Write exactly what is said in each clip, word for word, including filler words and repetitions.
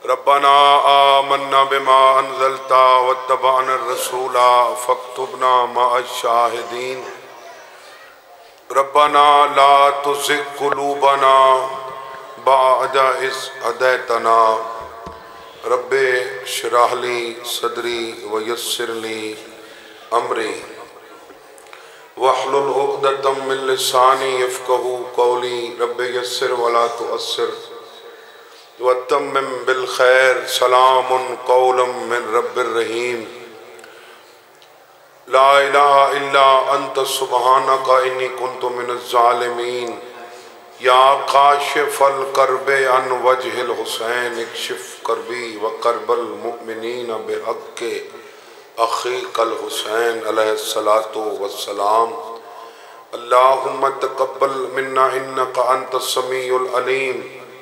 रब्बना आमन्ना बिमा अनज़लता वत्तबअना रसूला फक्तुबना मअश-शाहिदीन। रब्बना ला तुज़िग़ क़ुलूबना बअद इज़ हदैतना। रब्बे इश्रह ली सदरी वयस्सिर ली अमरी वहलुल उक़दतम मिन लिसानी यफ़क़हू क़ौली। रब्बे यस्सिर वला तुअस्सिर वतम्मिम बिल खैर। सलामुन क़ौलन मिन रब्बिर रहीम। ला इलाहा इल्ला अंत सुब्हानका इन्नी कुन्तु मिनज़ ज़ालिमीन। या काशिफ़ल कर्बे अन वजहिल हुसैन इक्शिफ़ कर्बी व कर्बल मुमिनीन बिहक़्क़ि अख़ीक़ल हुसैन अलैहिस्सलातु वस्सलाम। अल्लाहुम्मा तक़ब्बल मिन्ना इन्नका अंतस समीउल अलीम।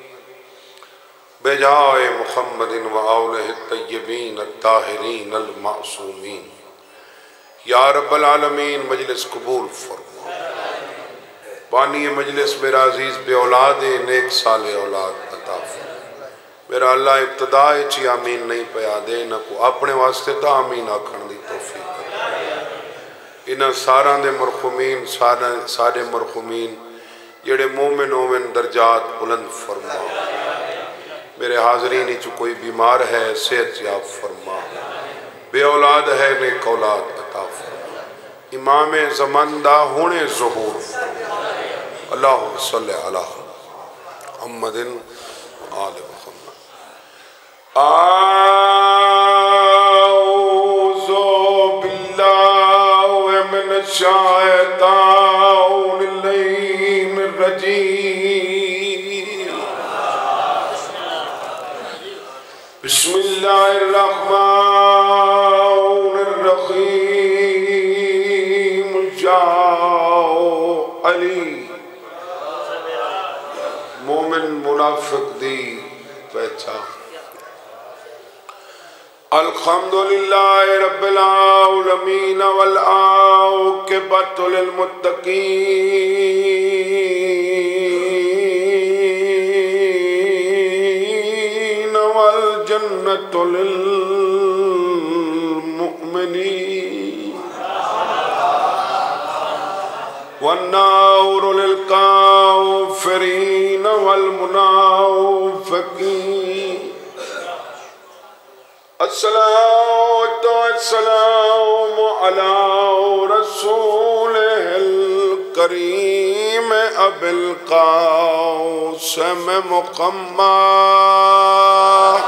बेजाए मुहम्मदिन व आलिहि तय्यबीन अत्ताहिरीन अल मासूमीन। या रब्बल आलमीन मजलिस कबूल फरमा। बानी मजलिस मेरा अजीज़ बे औलाद नेक साल औलाद अता फरमा। मेरा अल्लाह इब्तदा च आमीन नहीं पया दे न को अपने वास्ते तो आमीन आखण दी तौफीक। इन्हां सारां दे मरहुमीन सारे सारे मरहुमीन जेड़े मोमिन होवन दर्जात बुलंद फरमा। मेरे हाज़रीन च कोई बीमार है सेहत याब फरमा। बे औलाद है नेक औलाद अता फरमा। इमाम ज़मानदा हुणे ज़ुहूर अल्लाहुम्मा सल्लि अला मुहम्मदिन आले मुहम्मद। आऊज़ु बिल्लाहि मिनश शैतानिर रजीम। बिस्मिल्लाहिर रहमानिर रहीम। जाओ अली मोमिन मुनाफिक दी पहचान। अल्हम्दुलिल्लाहि रब्बिल आलमीन वल आक़िबतु लिल मुत्तक़ीन वल जन्नतु लिल मुमिनीन वन्नारु लिल काफ़िरीन वल मुनाफ़िक़ीन। अस्सलातु वस्सलामु अला रसूलिल करीम अबिल क़ासिम मुहम्मद।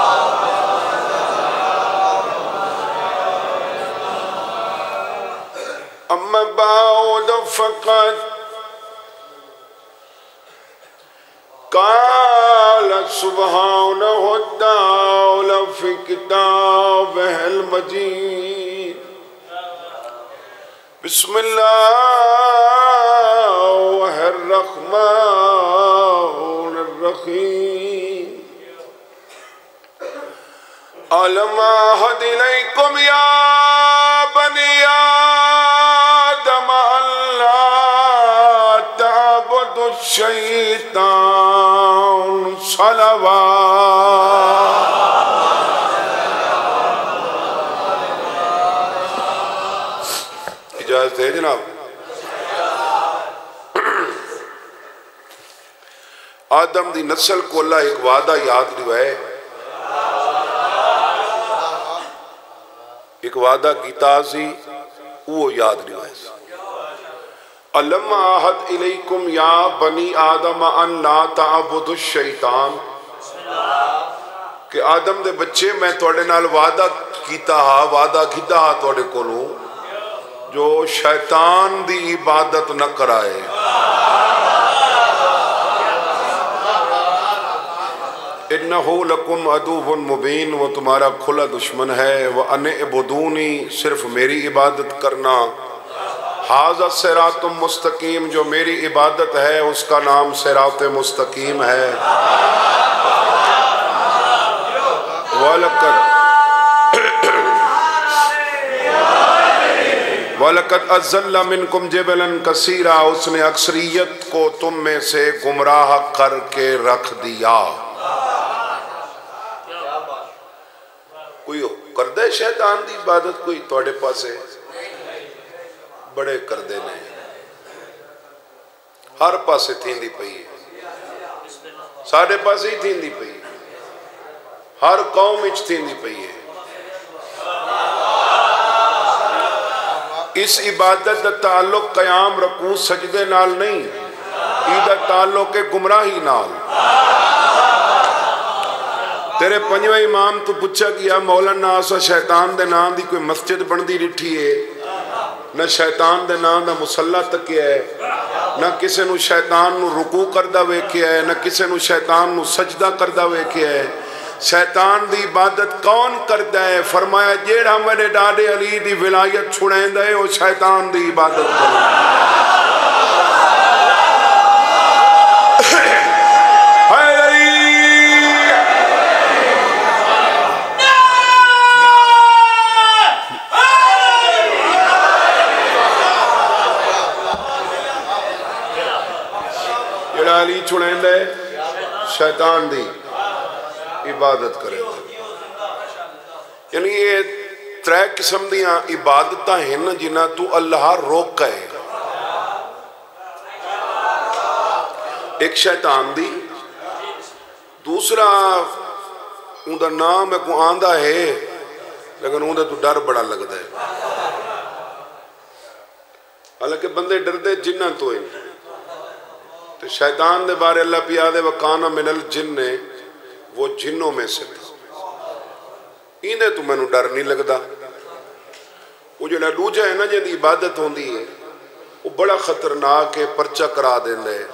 अम्मा बाद फ़क़द क़ाल सुब्हानहु तआला फ़ी किताबिहिल मजीद। बिस्मिल्लाहिर रहमानिर रहीम। अलम अहद इलैकुम या बनी आदम अल्ला तअबुदु शैतान सलवात। इजाज़त है जनाब। आदम दी नस्ल को अल्लाह एक वादा याद दिवाए, एक वादा कीता सी वो याद दिवाए। अलम अहद इलैकुम या बनी आदम अन ला तअबुदु शैतान। कि आदम दे बच्चे मैं तुहाडे नाल वादा कीता हा वादा कीता हा तुहाडे कोलों जो शैतान दी इबादत न कराए। इन्नहु लकुम अदुव्वुन मुबीन। वो तुम्हारा खुला दुश्मन है। वह अन इबुदूनी सिर्फ मेरी इबादत करना। हाज़ा सिरातुम मुस्तकीम जो मेरी इबादत है उसका नाम सिरात मुस्तकीम है। वलकद वलकद अज़्ज़ल्ना मिनकुम जबलन कसीरा। उसने अक्सरियत को तुम में से गुमराह करके रख दिया। कर दे शैतान की इबादत कोई थोड़े पासे बड़े करते ने हर पासे थींदी पई है साढ़े पासे ही थींदी पई है हर कौम विच थींदी पई है। इस इबादत का ताल्लुक कयाम रकू सजदे नाल नहीं इहदा ताल्लुक है गुमराही नाल। तेरे पंजवें इमाम तो पूछा गया मौलाना असा शैतान दे नाम दी कोई मस्जिद बनती डिठी है न शैतान दे नाम दा मुसल्ला तकिया है न किसी नू शैतान नू रुकू करदा वेखिया है न किसी नू शैतान नू सजदा करदा वेखिया है। शैतान दी इबादत कौन करता है? फरमाया जेड़ा मेरे डाडे अली दी विलायत छुड़ेंदा है वो शैतान दी इबादत करे। अली छुड़ेंदा है शैतान दी इबादत करे। यानी ये त्रै किस्म दियां इबादत हैं जिन्हां तू अल्लाह रोक है। एक शैतान दी, दूसरा उनका नाम है को आंदा है लेकिन उनका तो डर बड़ा लगता है। हालांकि बंदे डरते जिन्हां तो है। तो शैतान दे बारे अल्लाह पिया दे वकाना मिनल जिन्ने वो जिन्नों में से था। इन्हें तो मैनू डर नहीं लगता। वो जो दूजा है ना जिंदी इबादत होती है वो बड़ा खतरनाक है, परचा करा देंदा है।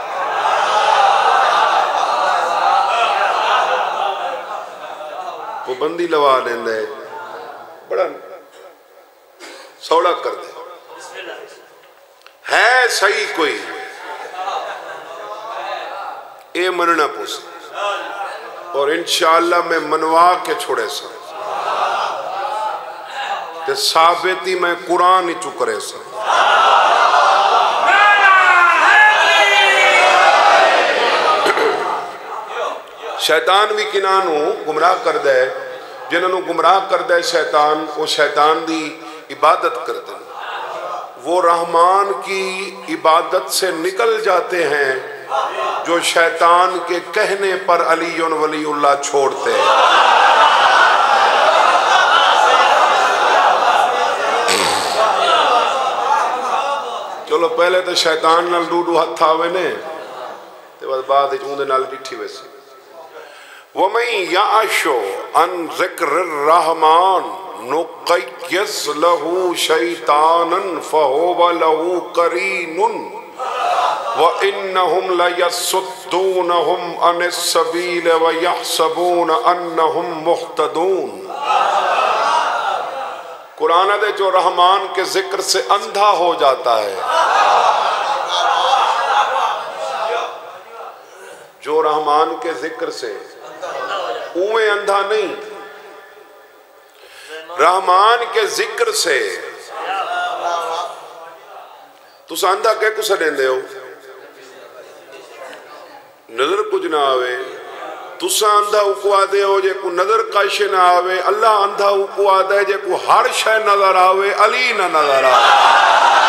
वो बंदी लवा लेंदा है, बड़ा सौड़ा कर दे है सही कोई ये मनना पोसे और इंशाअल्लाह मैं मनवा के छोड़े सा ते साबिती मैं कुरान ही चुकरे सा। शैतान भी किनानू गुमराह कर दे जिन्होंने गुमराह कर दे शैतान वो शैतान दी इबादत कर दे वो रहमान की इबादत से निकल जाते हैं जो शैतान के कहने पर अली वलीउल्लाह छोड़ते हैं। चलो पहले तो शैतान नाल डूडू हथ आवे ने ते बाद बाद उहदे नाल डिठी वैसी वमई याशो अन ज़िक्र रहमान नुक़य्यज़ लहू शैतानन फहुव लहू करीनुन व इन्नहुम लयसुद्दूनहुम अनिस्सबील व यहसबून अन्नहुम मुहतदून। कुरान दे जो रहमान के जिक्र से अंधा हो जाता है, जो रहमान के जिक्र से उवे अंधा नहीं, रहमान के जिक्र से तुस अंधा कह कुछ देंदे हो नजर कुछ ना आवे तुसा अंधा उकुआ दे हो जे को नजर कश ना आवे अल्लाह अंधा उकुआ दे जे को हर शय नजर आवे अली ना नजर आवे।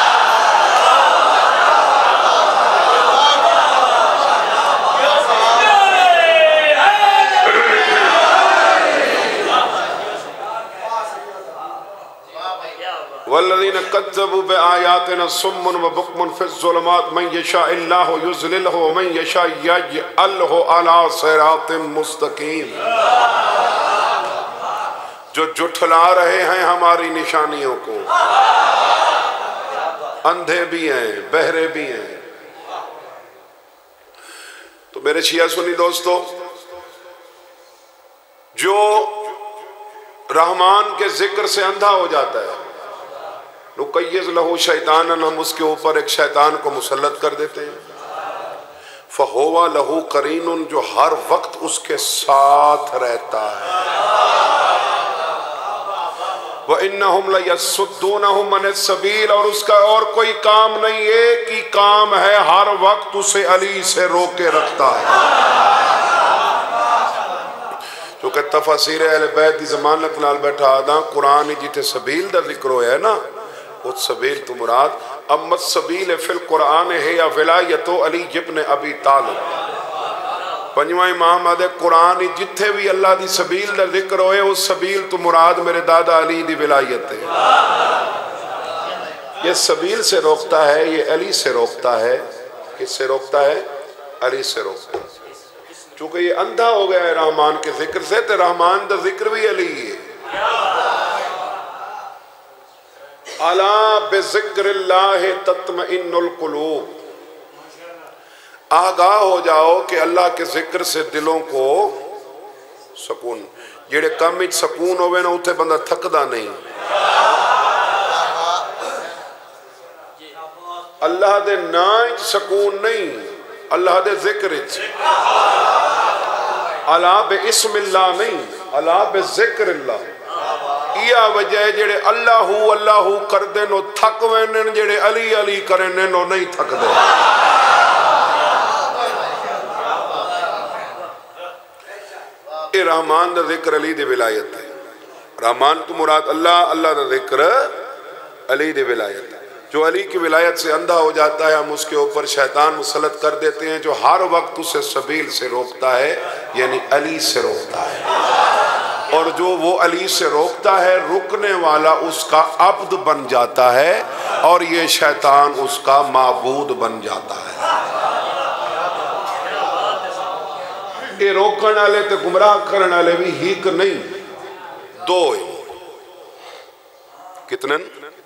वल्लज़ीना कज़्ज़बू बिआयातिना सुम्मुन व बुक्मुन फ़िज़्ज़ुलुमात मन यशाअल्लाहु युज़्लिलहु व मन यशा यजअलहु अला सिरातिम मुस्तक़ीम। जो जुठला रहे हैं हमारी निशानियों को, अंधे भी हैं बहरे भी हैं। तो मेरे शिया सुन्नी दोस्तों, जो रहमान के जिक्र से अंधा हो जाता है नुक़य्यज़ लहू शैतानन, हम उसके ऊपर एक शैतान को मुसल्लत कर देते हैं। फ़हुव लहू करीनुन, जो हर वक्त उसके साथ रहता है। व इन्नहुम लयसुद्दूनहुम अनिस्सबील, और उसका और कोई काम नहीं, एक ही काम है, हर वक्त उसे अली से रोके रखता है। क्योंकि तफसीर अहले बैत दी ज़मानत नाल बैठा आदा कुरान जिथे सबील दा जिक्र होया है ना, उस सबील तो मुराद अम्मत सबील फिल कुरान है या विलायतो अली इब्न अबी तालिब। पंजवां इमाम आदे कुरान जिथे भी अल्लाह दी सबील दा जिक्र होए उस सबील तो मुराद मेरे दादा अली दी विलायत है। ये सबील से रोकता है, ये अली से रोकता है। किससे रोकता है? अली से रोकता है। चूंकि ये अंधा हो गया है रहमान के जिक्र से, तो रहमान का जिक्र भी अली है। अला बिज़िक्रिल्लाह तत्मइन्नुल कुलूब, आगाह हो जाओ कि अल्लाह के जिक्र से दिलों को सुकून, जेड़े काम में सुकून होवे ना उथे बंदा थकदा नहीं। अल्लाह दे नाम सुकून नहीं, अल्लाह दे जिक्र अला बिस्मिल्लाह नहीं, अला बिज़िक्रिल्लाह। यह वजह है जेड़े अल्लाहू अल्लाहू करदे नो थक वैन, जेड़े अली अली करने नो नहीं थकदे। ये रहमान दा जिक्र अली दी विलायत है। रहमान तो मुराद अल्लाह, अल्लाह दा जिक्र अली दी विलायत है। जो अली की विलायत से अंधा हो जाता है हम उसके ऊपर शैतान मुसलत कर देते हैं, जो हर वक्त उसे सबील से रोकता है, यानी अली से रोकता है। और जो वो अली से रोकता है, रुकने वाला उसका अब्द बन जाता है और ये शैतान उसका माबूद बन जाता है। ये रोकने वाले तो गुमराह करने वाले भी हिक नहीं, दो कितने?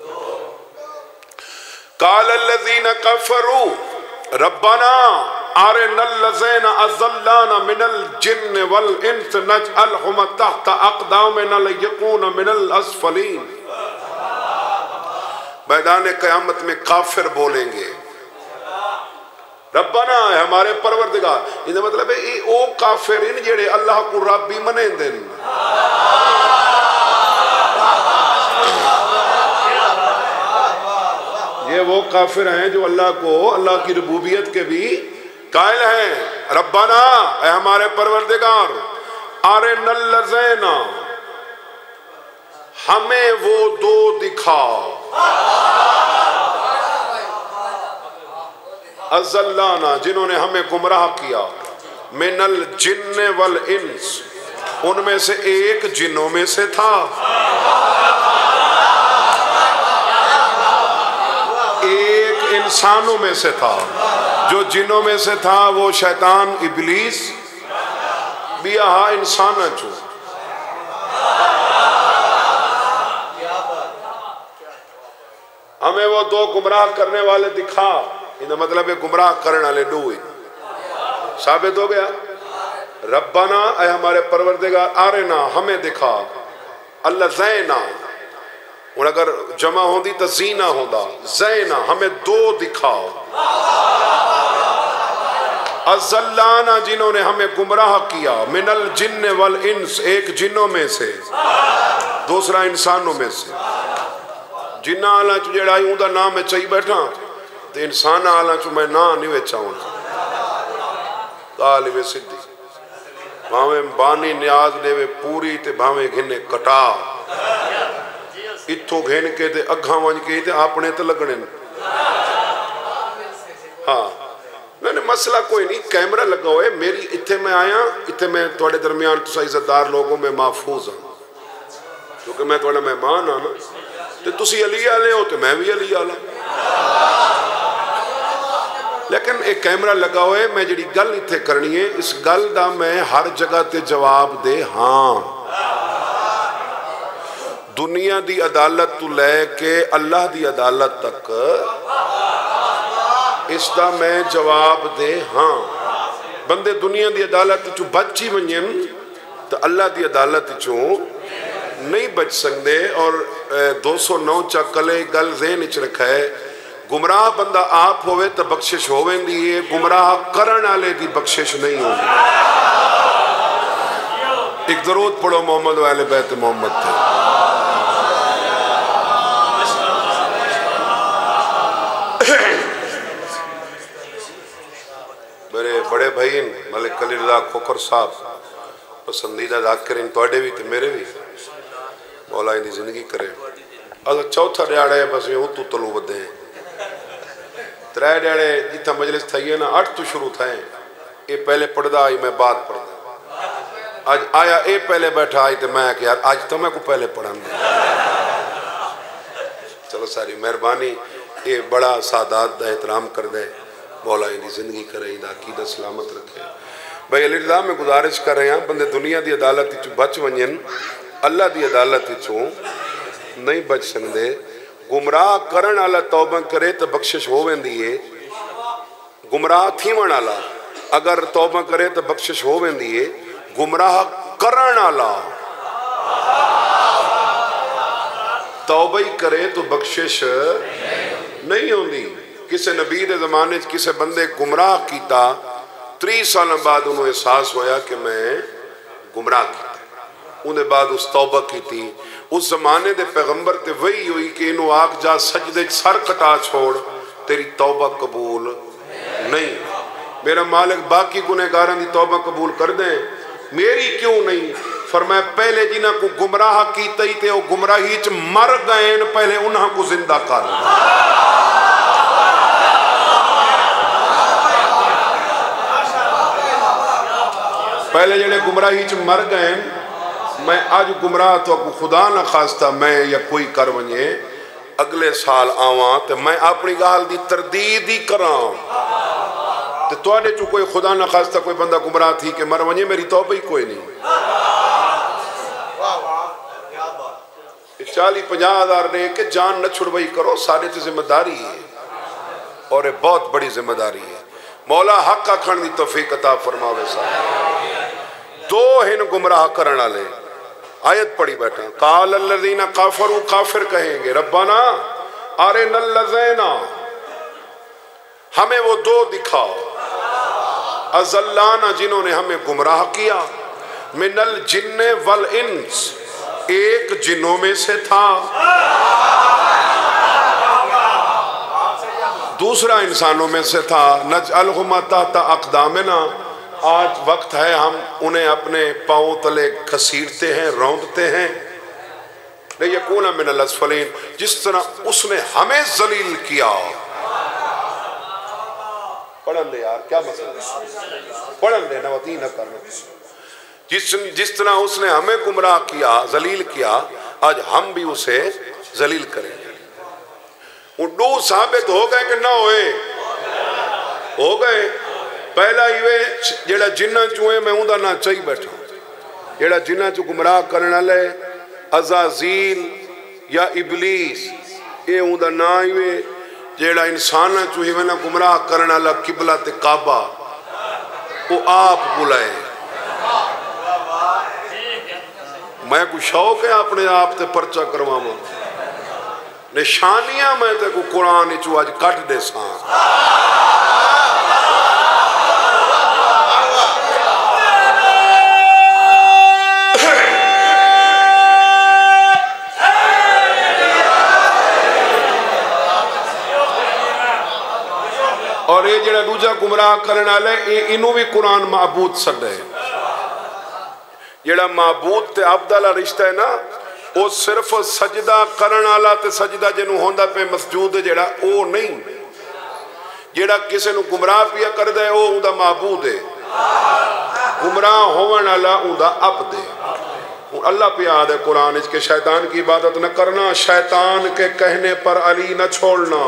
कालल्लज़ीना कफ़रू रब्बना अरिनल्लज़ीना अज़ल्लाना मिनल जिन्न वल इंस नजअलहुम तहत अक़दामिना लियकूना मिनल अस्फलीन। मैदान क़यामत में काफिर बोलेंगे रब्बना है हमारे परवरदिगार। इसका मतलब है ये ओ काफिर इन जेड़े अल्लाह को रब ही मने देन। ये वो काफिर हैं जो अल्लाह को, अल्लाह की रबूबियत के भी कायल हैं। रब्बना है हमारे परवरदिगार, अरिनल्लज़ीना हमें वो दो दिखाओ, अज़ल्लाना जिन्होंने हमें गुमराह किया, मिनल जिन्न वल इंस उनमें से एक जिन्नों में से था, एक इंसानों में से था। जो जिन्नों में से था वो शैतान इब्लीस भी aha इंसान चो। हमें वो दो गुमराह करने वाले दिखा, इनका मतलब है गुमराह करने वाले दो ही साबित हो गया। रब्बाना ऐ हमारे परवरदिगार, आरेना हमें दिखा, अल्लाह ज़ैना और अगर जमा होती तो जीना होता, ज़ैना हमें दो दिखाओ, अज़ल्लाना जिन्होंने हमें गुमराह किया, मिनल जिन्न वल इंस एक जिन्नों में से, दूसरा इंसानों में से। जिन्ना आला चो जेड़ा उनका नाम मैं चाही बैठा तो इंसान आला चो मैं ना नहीं वेचा होना। तालिबे सिद्धी भावे बानी न्याज देवे पूरी ते भावे घिने कटा, इथों घेन के ते अग्घा वंज के ते अपने तो लगने। हाँ मैंने मसला कोई नहीं, कैमरा लगा हुआ है, मेरी इत्थे मैं आया, इत्थे मैं थोड़े दरमियान तुसा इज्जतदार लोगों में महफूज हाँ, क्योंकि मैं थोड़ा मेहमान हाँ ना, तो तुसी अली आले हो तो मैं भी अली आला। लेकिन एक कैमरा लगा हुआ है, मैं जी गल इत्थे करनी है, इस गल का मैं हर जगह ते जवाब दे हाँ। दुनिया दी अदालत तो लैके अल्लाह दी अदालत तक इसका मैं जवाब दे हाँ। बंदे दुनिया दी अदालत चो बच ही वंजन तो अल्लाह दी अदालत चो नहीं बच सकते। और दो सौ नौ चा कले गल ज़हन च रखा है, गुमराह बंदा आप होवे तो बख्शिश होवेंदी है, गुमराह करन वाले की बख्शिश नहीं होगी। एक दरूद पढ़ो मोहम्मद वाले बैत मोहम्मद थे। मेरे बड़े भाई मलिक खलील खोखर साहब पसंदीदा ज़ाकिरीन तुहाडे भी ते मेरे भी मौला इनकी जिंदगी करे। अगर चौथा ॾियाड़ा है बस उतू तलू वधे त्रै ॾियाड़े जिथा मजलिस थी है ना अठ तो शुरू थे ये पहले पढ़दा आई मैं बाद पढ़दा आज आया ये पहले बैठा आई तो मैं कि यार आज तो मैं को पहले पढ़ा चलो सारी मेहरबानी ये बड़ा सादात का एहतराम कर दे मौला इनकी जिंदगी करे इनका अकीदा सलामत रखे। भाई अलीरज़ा में गुजारिश कर रहे हैं बंदे दुनिया की अदालत बच वजन अल्लाह की अदालत नहीं बच सकते। गुमराह करन वाला तौबा करे तो बख्शिश हो वेंदी है। गुमराह थीवण वाला अगर तौबा करे तो बख्शिश हो वेंदी है। गुमराह करन वाला तौबा ही करे तो बख्शिश नहीं होती। किसी नबी के जमाने किसी बंदे गुमराह किया त्री साल बाद उन्होंने एहसास होया कि मैं गुमराह किया। उन्हें बाद उस तौबा की उस जमाने के पैगंबर ते वही हुई कि इनू आख जा सजदे सर कटा छोड़ तेरी तौबा कबूल नहीं। मेरा मालिक बाकी गुनहगारां दी तौबा कबूल कर दे मेरी क्यों नहीं। फरमाया पहले जिन्हां को गुमराह कीता ही ते वो गुमराही च मर गए पहले उन्हां को जिंदा कर। पहले जेडे गुमराही च मर गए मैं आज गुमराह तो खुदा ना खास्ता मैं या कोई कर वने अगले साल आवा तो मैं अपनी गाल की तरदीद ही करा तो तुहाडे चो कोई खुदा ना खास्ता कोई बंदा गुमराह थी कि मर वने मेरी तौबा ही कोई नहीं। चाली पंजाह हजार ने कि जान न छुड़वाई करो साढ़े तो जिम्मेदारी है और ये बहुत बड़ी जिम्मेदारी है। मौला हक आखण की तौफीक अता फरमावे। दो हिन गुमराह करने वाले आयत पढ़ी बैठा काल अल्लज़ीना काफरू काफिर कहेंगे रब्बाना अरे नल्लज़ैना हमें वो दो दिखाओ अज़ल्लाना जिन्होंने हमें गुमराह किया मिनल जिन्ने वल इंस एक जिन्नों में से था दूसरा इंसानों में से था। नजअलहुमा तहता अक़दामिना आज वक्त है हम उन्हें अपने पाँव तले घसीटते हैं रौंदते हैं। यकून मिनल अस्फलीन जिस तरह उसने हमें जलील किया। पढ़न दे यार क्या मसला पढ़न दे नवती न करना। जिस जिस तरह उसने हमें गुमराह किया जलील किया आज हम भी उसे जलील करेंगे। उड्डू साबित हो गए कि ना होए हो गए। पहला इवे जेड़ा जिन्ना चुए मैं उनका ना चाहिए बैठा जेड़ा जिन्ना चु गुमराह करने वाले अज़ाज़ील या इबलीस ये उनका ना इवे जेड़ा इंसान चु इवे ना गुमराह करने वाला किबला ते काबा वो आप बुलाए। मैं कुछ शौक है अपने आप ते परचा करवावा निशानियां मैं ते को कुरान चु अज कट दे सा। और ये जरा दूजा गुमराह करने वाले इनू भी कुरान माबूद सदे जेड़ा माबूद ते अब्द वाला रिश्ता है ना वो सिर्फ सजदा करने वाला ते सजदा जिन्हों होंदा पे मसजूद जेड़ा वो नहीं जेड़ा किसी नू गुमराह पिया करदा है वो उनका माबूद है। गुमराह होवन वाला उनका अब्द है। अल्लाह पे याद है कुरान के शैतान की इबादत न करना शैतान के कहने पर अली न छोड़ना।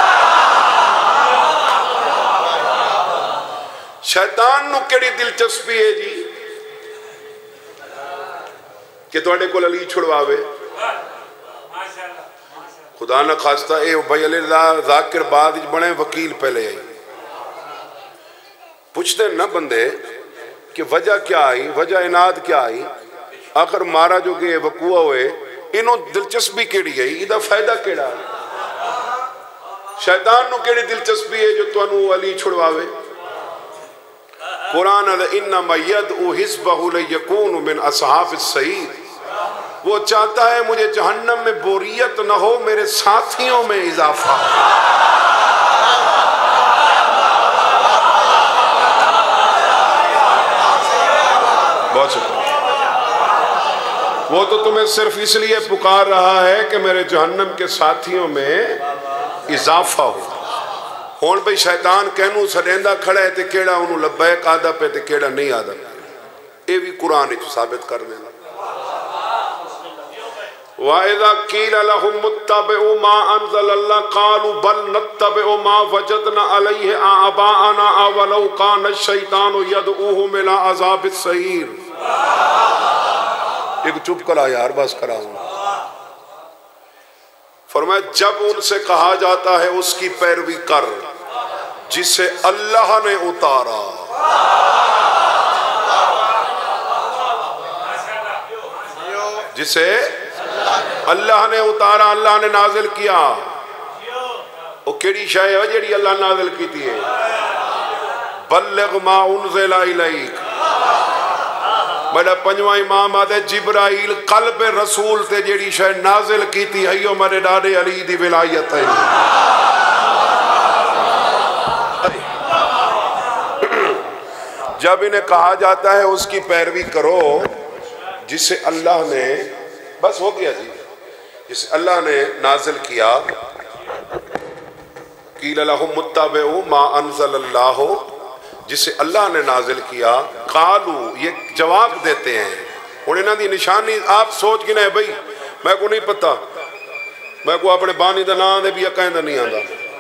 शैतान नू केड़ी दिलचस्पी है जी कि तुहाडे कोल अली छुड़वावे। खुदा न खास्ता ए भाई अली ज़ाकिर बाद बने वकील पहले आई पूछते न बंदे कि वजह क्या आई वजह इनाद क्या आई आखिर मारा जो कि वकूआ हुए इनों दिलचस्पी केड़ी है इदा फायदा केड़ा। शैतान नू केड़ी दिलचस्पी है जो तुहानू अली छुड़वावे। कुरान इन्नमा यदउ हिज़्बहु लियकूनु मिन असहाबिस सईर वो चाहता है मुझे जहन्नम में बोरियत न हो मेरे साथियों में इजाफा। बहुत शुक्रिया। वो तो तुम्हें सिर्फ इसलिए पुकार रहा है कि मेरे जहन्नम के साथियों में इजाफा हो। हुण भाई शैतान कहनू सडेंदा खड़ा है तो केड़ा उन्होंने लब्बैक आदा पे तो केड़ा नहीं आदा, ये भी कुरान विच साबित कर देना। वाइज़ा क़ील लहुम मुत्तबिउ मा अनज़लल्लाह क़ालू बल नत्तबिउ मा वजदना अलैहि आबाअना अवलौ कान अश-शैतानु यदऊहुम इला अज़ाबिस सईर। एक चुप करा यार, बस करा। फरमाया जब उनसे कहा जाता है उसकी पैरवी कर जिसे अल्लाह ने उतारा, जिसे अल्लाह ने उतारा, अल्लाह ने नाजिल किया। वो केड़ी शय है जेड़ी अल्लाह नाजिल की थी? बल्लिग मा उनज़िला इलैक। मेरा पंजवा इमाम आदे जिब्राइल कल्ब रसूल ते जेड़ी शय नाजिल की थी है यो मेरे डाडे अली दी विलायत है। जब इन्हें कहा जाता है उसकी पैरवी करो जिसे अल्लाह ने, बस हो गया जी, जिसे अल्लाह ने नाजिल किया। क़ील लहुम मुत्तबिउ मा अनज़लल्लाहु, जिसे अल्लाह ने नाजिल किया। कालू, ये जवाब देते हैं। हुण इन्हां दी निशानी आप सोच के ना भाई मैं को नहीं पता, मैं को अपने बानी का नाम दे भी कहना नहीं आता,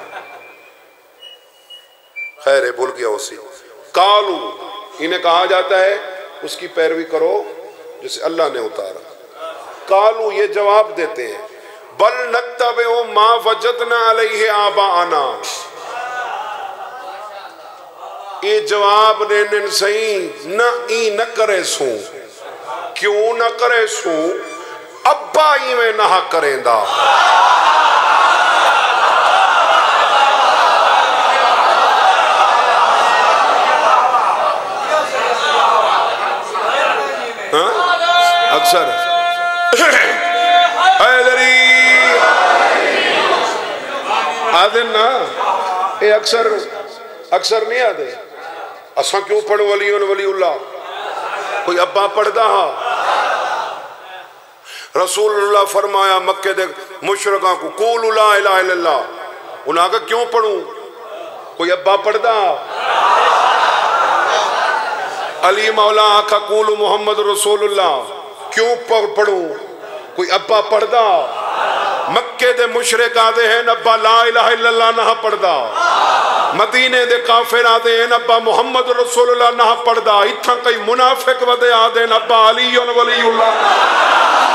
खैर भूल गया उसी। कालू, इन्हें कहा जाता है उसकी पैरवी करो जिसे अल्लाह ने उतारा। कालू, ये जवाब देते हैं बल नत्तबिउ मा वजदना अलैहि आबाअना। ये जवाब देने सही न ई न करे सू, क्यों न करे सू, अब्बा इवें ना करेंदा। अक्सर आदे ना, ये अक्सर अक्सर नहीं आदे। असा क्यों पढ़ो वली वलीउल्लाह? कोई अब्बा पढ़दा हा? रसूलुल्लाह फरमाया मक्के दे मुशरिकां को कूलू ला इलाहा इल्लल्लाह, उन्हें आखा क्यों पढ़ूं? कोई अब्बा पढ़दा? अली मौला आखा कूलू मोहम्मद रसूलुल्लाह, क्यों पढ़ूं? कोई अब्बा पढ़दा? मक्के दे मुशरिक आदे हैं अब्बा ला इलाहा इल्लल्लाह ना पढ़दा, मदीने दे काफिर आदे हैं अब्बा मोहम्मद रसूलुल्लाह ना पढ़दा, इत्थां कई मुनाफिक वदे आदे अब्बा अली वलीउल्लाह।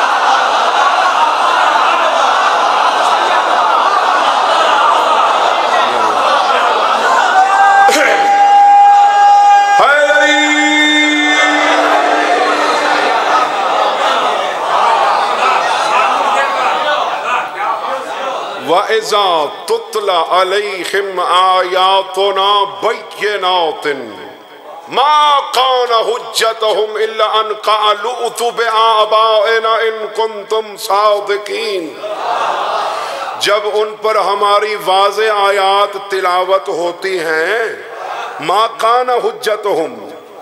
वइज़ा तुतला अलैहिम आयातुना बय्यिनातिन मा कान हुज्जतहुम इल्ला अन क़ालू उतुब आबाइना इन कुंतुम सादिकीन। जब उन पर हमारी वाज़े आयात तिलावत होती हैं, मा कान हुज्जतहुम,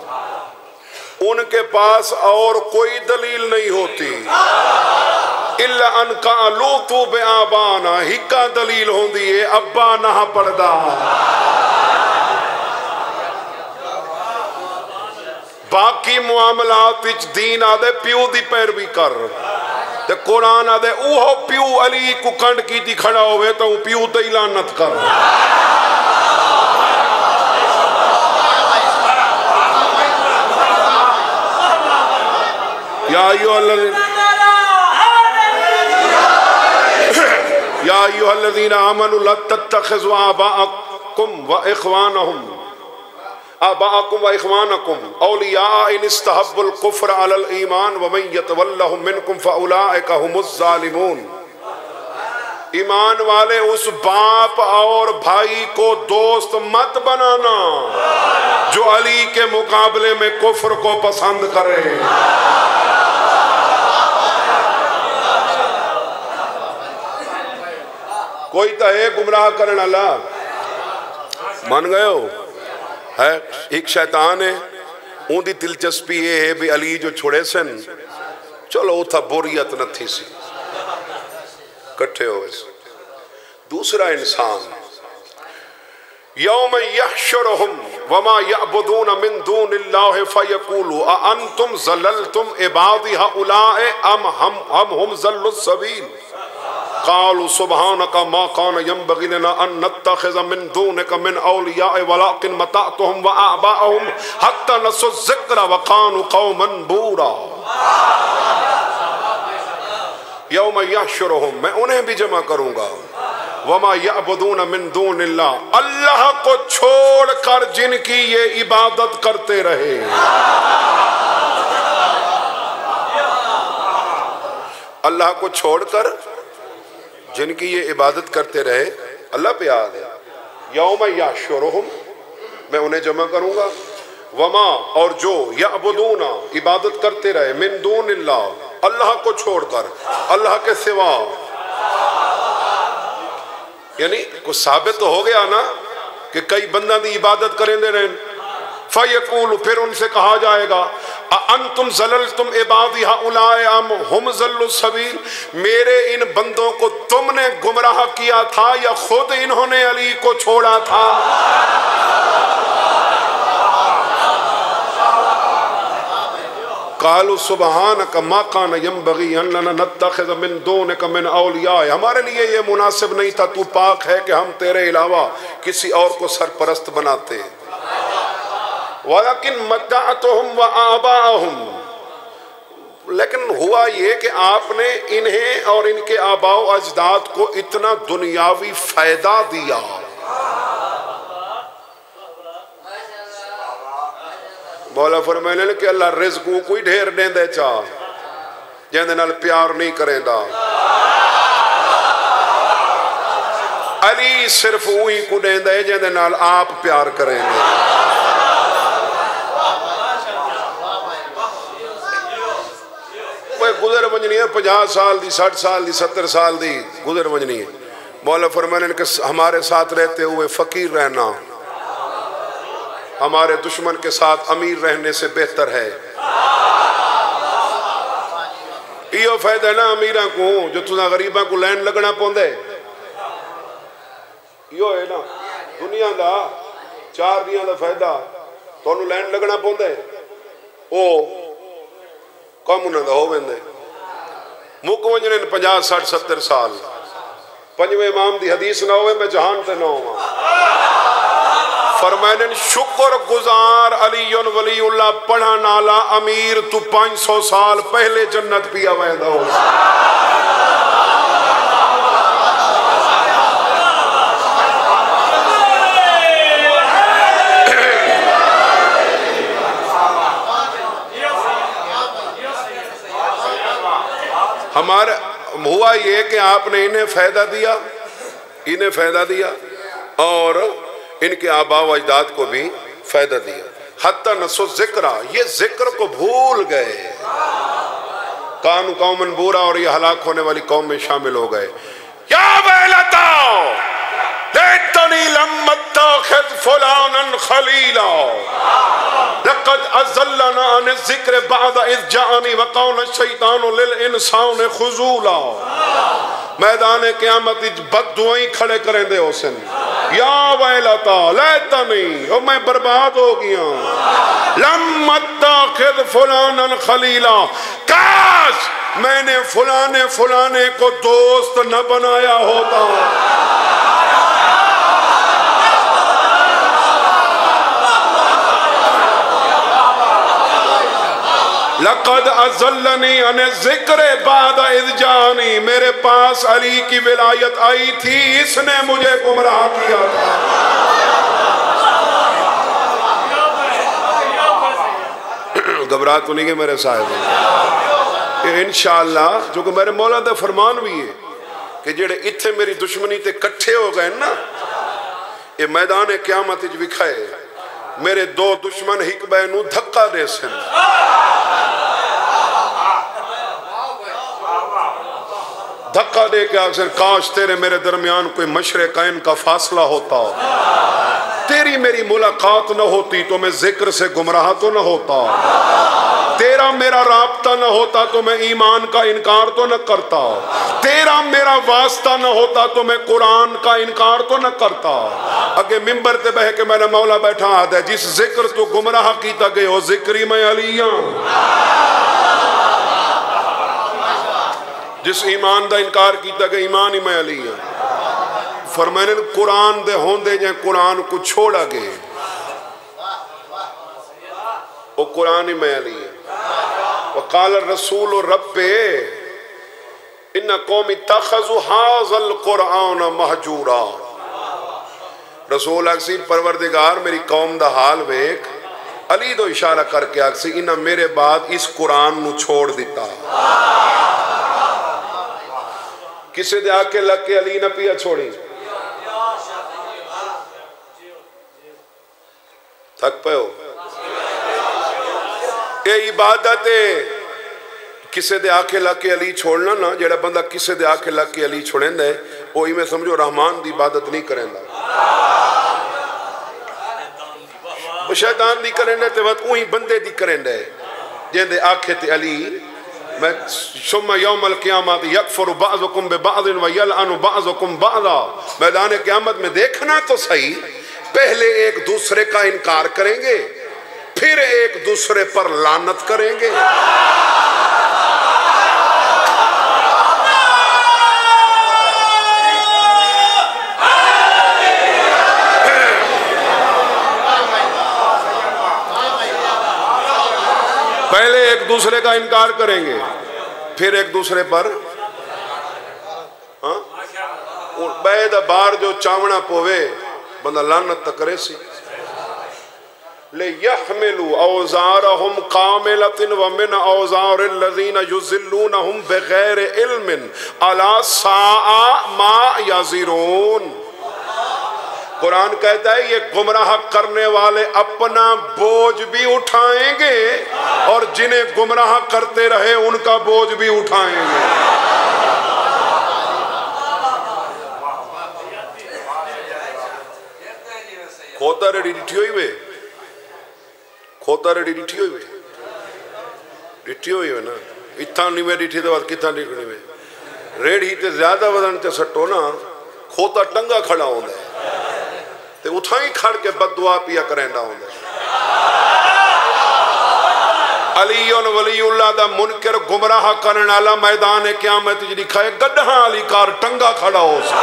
उनके पास और कोई दलील नहीं होती, इल्ला अन क़ालू उतुब आबाना, हिक्का दलील होंदी है अब्बा ना पढ़दा। बाकी मुआमलात विच दीन आदे प्यू दी पैरवी कर, ते कुरान आदे ओहो प्यू अली को कंड कीती खड़ा होवे तो प्यू ते लानत कर। या अय्युहल्लज़ीना या अय्युहल्लज़ीना आमनू ला तत्तखिज़ू आबाअकुम व इख़वानहुम आबाअकुम व इख़वानकुम औलिया इन इस्तहब्बुल कुफ्र अलल ईमान व मन यतवल्लहुम मिनकुम फउलाइका हुमुज़ ज़ालिमून। ईमान वाले उस बाप और भाई को दोस्त मत बनाना जो अली के मुकाबले में कुफ्र को पसंद करे। कोई तो है गुमराह करने वाला, मान गए हो है एक शैतान है, उनकी दिलचस्पी ये है भी अली जो छोड़े सन चलो उथा बोरियत न थी सी, कट्ठे हो गए। दूसरा इंसान यौम यहशुरुहुम वमा यअबुदून मिन दूनिल्लाहि फयक़ूलु अ अंतुम ज़ललतुम इबादी हाउलाए अम हम हम हुम ज़ल्लुस सबील क़ालू सुब्हानका मा कान यंबग़ी लना अन नत्तख़िज़ मिन दूनिका मिन औलिया वलाकिन मतअतुहुम व आबाअहुम हत्ता नसु ज़िक्र व कानू क़ौमन बूरा। यौम यहशुरुहुम, मैं उन्हें भी जमा करूंगा, वमा यअबुदून मिन दूनिल्लाह, अल्लाह को छोड़कर जिनकी ये इबादत करते रहे। अल्लाह को छोड़कर जिनकी ये इबादत करते रहे, अल्लाह पे आ गया। यौम यहशुरुहुम, मैं उन्हें जमा करूंगा, वमा, और जो यअबुदूना, इबादत करते रहे, मिन दूनिल्लाह, अल्लाह को छोड़कर, अल्लाह के सिवा। यानी कुछ साबित तो हो गया ना कि कई बंदा की इबादत करेंदे रहे। फयक़ूल, फिर उनसे कहा जाएगा अंतुम ज़ललतुम इबादी हाउलाए अम हुम ज़ल्लुस सबील, मेरे इन बंदों को तुमने गुमराह किया था या खुद इन्होंने अली को छोड़ा था। कालू सुब्हानका मा कान यंबग़ी अन नत्तख़िज़ मिन दूनिका मिन औलिया, हमारे लिए ये मुनासिब नहीं था, तू पाक है कि हम तेरे अलावा किसी और को सरपरस्त बनाते हैं। वलाकिन मत्तअतुहुम व आबाअहुम, लेकिन हुआ ये कि आपने इन्हें और इनके आबाओ अजदाद को इतना दुनियावी फायदा दिया। मौला फरमाने कि अल्लाह रिज़्क़ को कोई ढेर देंदे चा जिंदे नाल प्यार नहीं करेंदा। अली सिर्फ वही को देंदा है जिंदे नाल आप प्यार करेंगे। गुजर वजनी है पचास साल दी, साठ साल दी, सत्तर साल दी गुजर वजनी है। मौला फरमाने कि हमारे साथ रहते हुए फकीर रहना हमारे दुश्मन के साथ अमीर रहने से बेहतर है। यो फायदा ना अमीर को जो तुसा गरीबा को लैन लगना पौंदे, यो है ना दुनिया का चार दिया का फायदा, तुहानू लैन लगना पौंदे, ओ कम उन्होंने हो वेंदे। मुक वजने पचास साठ सत्तर साल, पंजवें इमाम दी हदीस ना होवे मैं जहान ते ना होवां। फरमाने शुक्र गुजार अलीयुन वलीउल्लाह पढ़ा नाला अमीर तू पांच सौ साल पहले जन्नत पिया वैंदा हो। हमारे हुआ ये कि आपने इन्हें फायदा दिया, इन्हें फायदा दिया और इनके आबा व अजदाद को भी फायदा दिया। हत्ता नसो जिक्रा, ये जिक्र को भूल गए। कानू कौमन बूरा, और ये हलाक होने वाली कौम में शामिल हो गए। या वैलता लैतनी लम अत्तखिज़ फुलानन खलीला लक़द अज़ल्लना अन ज़िक्र बअद इज़ जाअनी व क़ाल शैतानु लिल इंसानि ख़ुज़ूला। मैदान क़यामत बददुआई खड़े करेंदे हुसन, या वैलता लैतनी, ओ मैं बर्बाद हो गया, लम अत्तखिज़ फुलानन खलीला, काश मैंने फलाने फलाने को दोस्त न बनाया होता। लक़द अज़ल्लनी अन ज़िक्र बाद इज़ जानी, मेरे पास अली की विलायत आई थी, इसने मुझे गुमराह किया था। घबरा तो नहीं गए मेरे साहिब। इंशाअल्लाह जो कि मेरे मौला दा फरमान भी है कि जेड़े इत्थे मेरी दुश्मनी ते कट्ठे हो गए ना, ये मैदान क़यामत विच विखाए मेरे दो दुश्मन हिक बै नूं धक्का दे सन। धक्का दे के अक्सर काश तेरे मेरे दरमियान कोई मशरिक़ैन का फासला होता, तेरी मेरी मुलाकात न होती तो मैं जिक्र से गुमराह तो न होता। तेरा मेरा राब्ता न होता तो मैं ईमान का इनकार तो न करता, तेरा मेरा वास्ता न होता तो मैं कुरान का इनकार तो न करता। अगे मिंबर ते बह के मेरा मौला बैठा आता है, जिस जिक्र तो गुमराह कीता गए हो जिक्री मैं अलिया, जिस ईमान का इनकार किया गया ईमान ही मैं अली हाँ। फरमाने कुरान दे होंदे जे कुरान को छोड़ा गए वो कुरान ही मैं अली है। वकाल रसूल रब्बे इन्ना कौमी तखज़ु हाज़ल कुरान महजूरा। रसूल अक्सी परवरदिगार मेरी कौम दा हाल वेख, अली दो इशारा करके अक्सी इन्ना मेरे बाद इस कुरान नू छोड़ दिता। किसे दे आके लग के अली न पिया छोड़ी, थक पे हो ये इबादत है। किसे दे आके लग के अली छोड़ना ना, जेड़ा बंदा किसे दे आके लग के अली छोड़ेंदा है वो ही में समझो रहमान दी इबादत नहीं करेंदा, वो शैतान दी करेंदा ते वत वही बंदे दी करेंदा है। जेंदे आखे ते अली मैं शुम्मा यौमल क़ियामत यकफुरु बअज़ुकुम बिबअज़िन व यलअनु बअज़ुकुम बअज़ा। मैदान क़यामत में देखना तो सही, पहले एक दूसरे का इनकार करेंगे फिर एक दूसरे पर लानत करेंगे। पहले एक दूसरे का इनकार करेंगे फिर एक दूसरे पर हाँ बैद बार जो चावना पोवे बंदा लानत तक करे सी। ले यहमिलु औज़ारहुम कामिलतिन व मिन औज़ारिल लज़ीना युज़िल्लूनहुम बिगैर इल्मिन अला साआ मा यज़िरून। कुरान कहता है ये गुमराह करने वाले अपना बोझ भी उठाएंगे और जिन्हें गुमराह करते रहे उनका बोझ भी उठाएंगे। खोता रेडी डिठी हुई वे, खोता रेडी डिठी हुई वे, डिठी हुई वे ना इतना नहीं में डिठी तो बात कितना डिठनी में रेडी ते ज्यादा वजन ते सट्टो ना खोता टंगा खड़ा होता है ते उठाई खड़ के बददुआ पिया करेंदा होंदा। अली और वलीउल्लाह दा मुनकर गुमराह करने वाला मैदान क़यामत जी दिखाए गड्ढा अली कार टंगा खड़ा हो सा।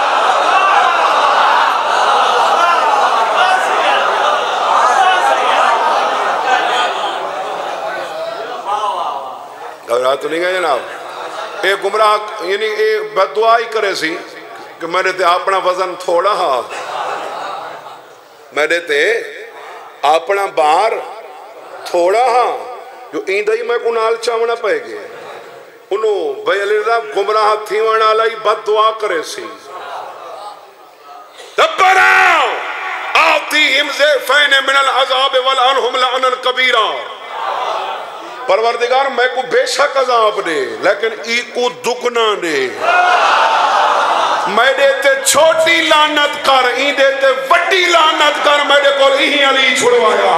घबरा तो नहीं गए जनाब। ये गुमराह यानी ये बददुआ ही करे सी कि मेरे ते अपना वजन थोड़ा हा, मेरे ते अपना बार थोड़ा हाँ जो इंदा ही मैं को नाल चावना पाएगे उन्हों बयलेला गुमराह थीवण वाला ही बददुआ करे सी। रब्बना आतिहिम ज़ैफ़ैन मिनल अज़ाब वल अनहुम लअनन कबीरा। परवरदिगार मैं को बेशक अज़ाब दे लेकिन ई को दुगना दे। मेरे ते छोटी लानत कर इंदे ते वड्डी लानत कर, मेरे को यही अली छुड़वाया।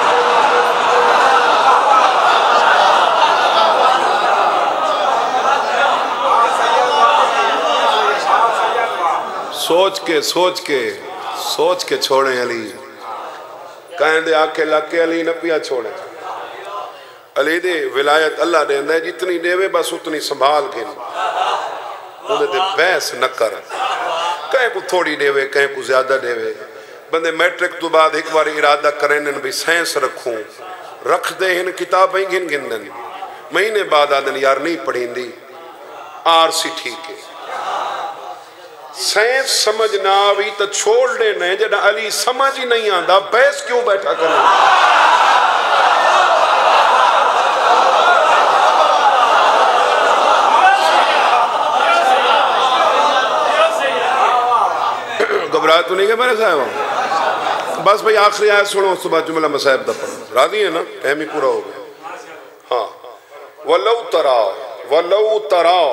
सोच के सोच के सोच के छोड़े अली, कहते आके लग के अली न पिया छोड़े। अली दे विलायत अल्लाह देंदा है, जितनी देवे बस उतनी संभाल के उन्हें बहस न कर। कहीं को थोड़ी देवे कहीं को ज्यादा देवे। बंदे मैट्रिक तो बाद एक बार इरादा करें भी साइंस रखूं, रख दे इन किताबें गिन गिन दिन महीने बाद आदन यार नहीं पढ़ी आर सी ठीक है। साइंस समझ ना आवी तो छोड़ देने, जब अली समझ ही नहीं आता बहस क्यों बैठा करें। घबरा तो नहीं गए मेरे साहब। बस भाई आखिरी आयत सुनो, उसके बाद जुमला मसाइब दा पढ़ो। राजी है ना, टाइम ही पूरा हो गया। हाँ वलौ तरा वलौ तरा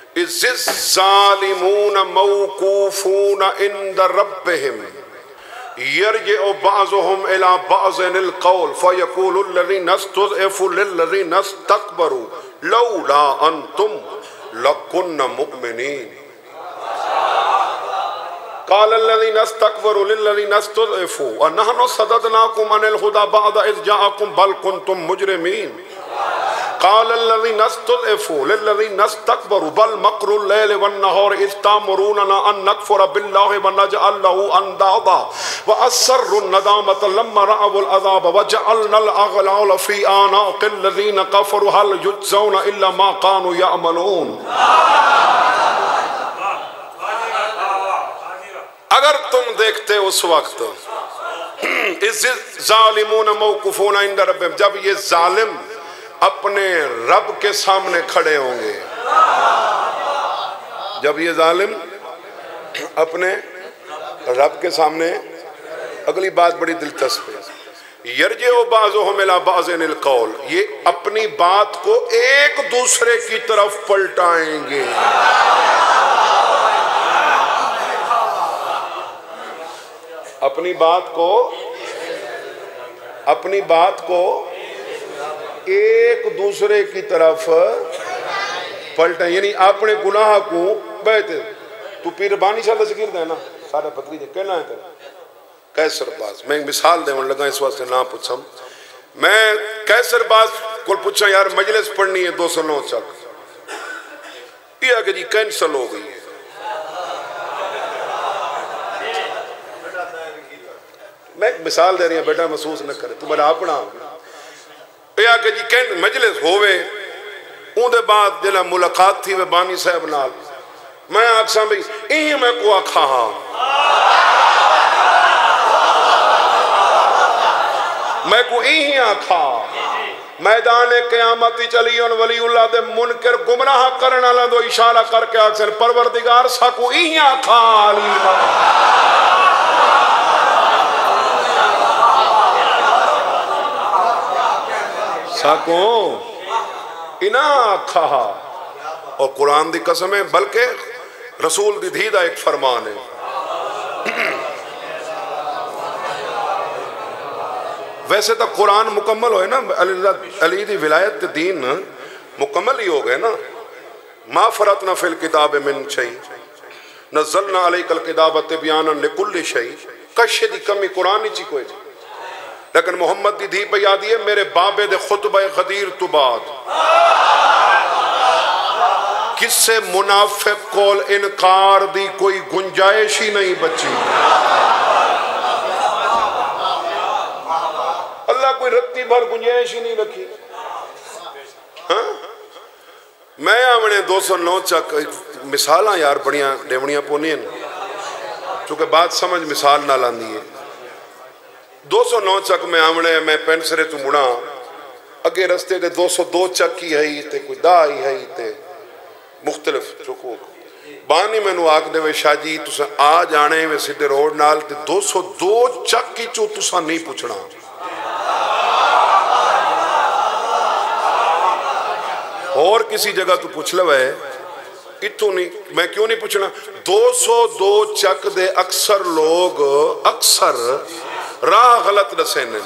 इज़्ज़ालिमून मौकूफून इंद रब्बिहिम यरजिउ बअज़ुहुम इला बअज़िल क़ौल फ़यक़ूलु लज़ीना इस्तज़इफ़ू लिल्लज़ीना इस्तकबरू लौला अंतुम लकुन्ना मुमिनीन क़ाल लज़ीना इस्तकबरू लिल्लज़ीना इस्तज़इफ़ू अनहनु सददनाकुम अनिल हुदा बअद इज़ जाअकुम बल कुन्तुम मुजरिमीन क़ाल लज़ीना इस्तज़इफ़ू लिल्लज़ीना इस्तकबरू बल मकरुल लैल वन्नहार इज़ तामुरूनना अन नकफ़ुरा बिल्लाहि व नजअल लहू अंदादा व अस्सर्रुन नदामत लम्मा रअवुल अज़ाब व जअलनल अग़लाल फ़ी आनाक़िल लज़ीना कफ़रू हल युजज़ौना इल्ला मा कानू यअमलून। अगर तुम देखते उस वक्त इज़ ज़ालिमून मौक़ूफ़ून इंद रब्बिहिम, जब ये जालिम अपने रब के सामने खड़े होंगे, जब ये जालिम अपने रब के सामने। अगली बात बड़ी दिलचस्प है, यरजिउ बअज़ुहुम इला बअज़िल क़ौल, ये अपनी बात को एक दूसरे की तरफ पलटाएंगे। अपनी बात को अपनी बात को एक दूसरे की तरफ पलटा, यानी अपने गुनाह को बैठे तू पीरबानी शाह ज़िक्र देना सारे पतली दे कहना है तेरा कैसरबाज। मैं एक मिसाल देवन लगा इस वास्ते ना पूछम, मैं कैसरबाज को पूछा यार मजलिस पढ़नी है दो सौ नौ चक, ये आगे जी कैंसल हो गई है। मैं एक मिसाल दे रही हूँ बेटा, महसूस न करे तू मेरा अपना कि जी कह मजलिस होवे उनके बाद जिला मुलाकात थी वे बानी साहब नाल, मैं आखसा भाई इं मैं को आखा हाँ मैं को इं आखा मैदान क़यामत चली उन वलीउल्लाह दे मुनकर गुमराह करने वाला दो इशारा करके आखसन परवरदिगार साकू इं आखा अली साको इना आखा। और कुरान दी कसम है, बल्कि रसूल दी धी दा एक फरमान है। वैसे तो कुरान मुकम्मल होए ना, अली अली दी विलायत दीन मुकम्मल ही हो गए ना। मा फरतना फिल किताब मिन शै नज़्ज़लना अलैकल किताब तिबयानन लिकुल्लि शै, कश दी कमी कुरान च कोई। लेकिन मोहम्मद की धी पे याद है मेरे बाबे दे खुतबा खदीर तो बाद किसे मुनाफिक कोल इनकार दी कोई गुंजाइश ही नहीं बची। अल्लाह कोई रत्ती भर गुंजाइश ही नहीं रखी। हाँ? मैं अपने दो सौ नौ चक मिसाल यार बड़िया डेवनिया पौनिया चूंकि बात समझ मिसाल ना लाती है। दो सौ नौ चक में आमने मैं पेंसरे तू मुड़ा अगे रस्ते दे दो सौ दो चक ही है ते कोई दा ही है ते मुख्तलिफ चुको बानी मैनू आख दे शाह जी तुसा आ जाने वे सीधे रोड नाल ते दो सौ दो चक ही चो तुसा नहीं पूछना। और किसी जगह तू पूछ लो है इतों नहीं, मैं क्यों नहीं पूछना। दो सौ दो चक दे अक्सर लोग अक्सर राह गलत दसे ने।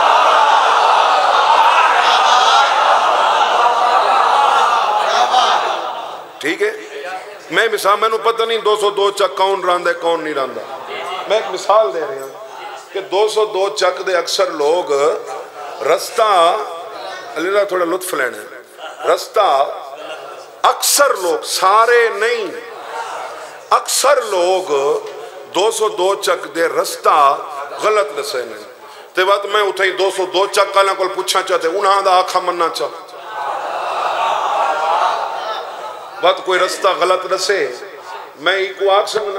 ठीक है, मैं मिसाल मैनू पता नहीं दो सौ दो चक कौन रहा कौन नहीं रहा, मैं एक मिसाल दे रहा कि दो सौ दो चक दे अक्सर लोग रस्ता अल्लाह थोड़ा लुत्फ लेना रस्ता अक्सर लोग सारे नहीं अक्सर लोग दो सौ दो चक दे रस्ता गलत दसे ने। ते बात मैं उठे दो सौ दो चक वाले को पूछा चाहते उन्होंने दा आखा मनना चाह बात कोई रस्ता गलत दसे मैं इको आख सकना।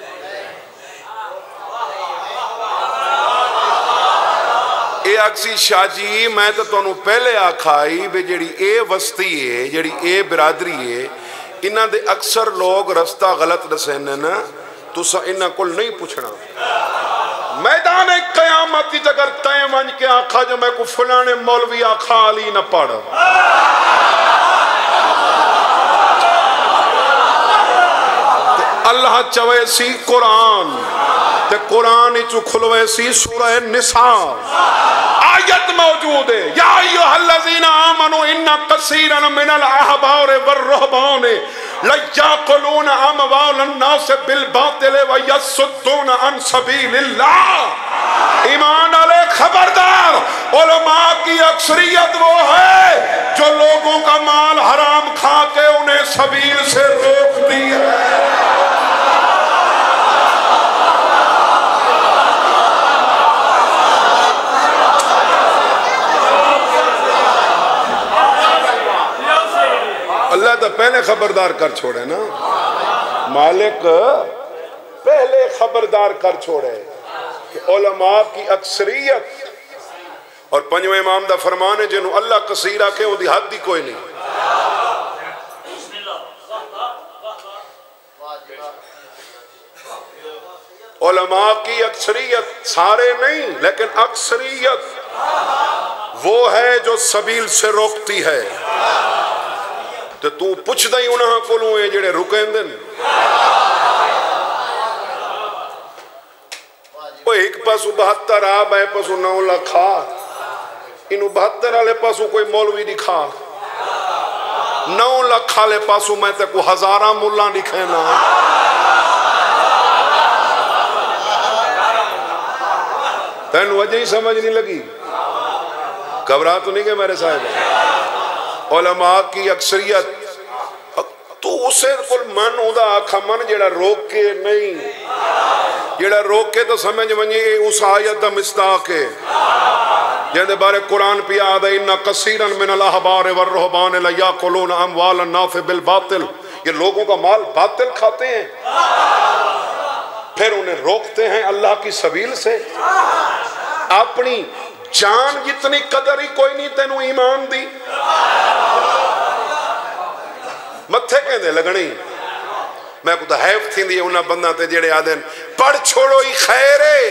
ए आखसी शाह जी मैं तो तुहानू पहले आखाई भी जी ए वस्ती है जी ए बिरादरी है इन्हां दे अक्सर लोग रस्ता गलत दसे न तुसा इन्हां कोल नहीं पूछना। मैदान क़यामत की अगर तय वन के आखा जो मैं को फलाने मौलवी आखा अली न पढ़ अल्लाह चवे सी कुरान ते कुरान चु खुलवे सी सूरह निसा आयत मौजूद है, या अय्युहल्लज़ीना आमनू इन्ना कसीरन मिनल अहबार वर्रुहबान लयअकुलूना अमवालन नास बिल बातिल व यसुद्दूना अन सबीलिल्लाह। ईमान वाले खबरदार, उलमा की अक्सरियत वो है जो लोगों का माल हराम खा के उन्हें सबील से रोकती है। अल्लाह तो पहले खबरदार कर छोड़े ना, मालिक पहले खबरदार कर छोड़े कि उलमा की अक्सरियत और पंजवें इमाम दा फरमान है जिन्हों अल्लाह कसीर आखे उहदी हद ही कोई नहीं। उलमा की अक्सरियत, सारे नहीं लेकिन अक्सरियत वो है जो सबील से रोकती है। तो तू पुछदा ही उन्हां कोलों है जेड़े रुकेंदे ने। एक पासू बहत्तर आ बै पासू नौ लख आ, इन बहत्तर वाले पासू कोई मौलवी दिखा, नौ लख वाले पासू मैं ते को हजारा मुल्ला दिखे ना। तेन वजह ही समझ नहीं लगी, घबरा तो नहीं गए मेरे साहब। उलमा की अक्सरियत तू उसे कुल मन उदा आखा मन जेड़ा रोक के नहीं, जेड़ा रोक के तो समझ वने उस आयत दा मिस्ताक है जिहदे बारे कुरान पिया आदा इन्ना कसीरन मिनल अहबार वर्रुहबान लयअकुलूना अमवालन नास बिल बातिल। ये लोगों का माल बातिल खाते हैं फिर उन्हें रोकते हैं अल्लाह की सबील से। अपनी जान जितनी कदर ही कोई नहीं तेनू ईमान दी, मत्थे कहंदे लगनी। मैं कुछ हैफ थी उन्होंने बंदा ते जेड़े आदे पढ़ छोड़ो ही खैर है,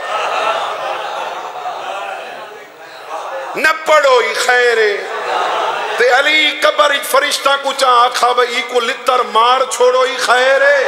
न पढ़ो ही खैर है। ते अली कबर फरिश्ता कुछ आखा भाई को लितर मार छोड़ो ही खैर है।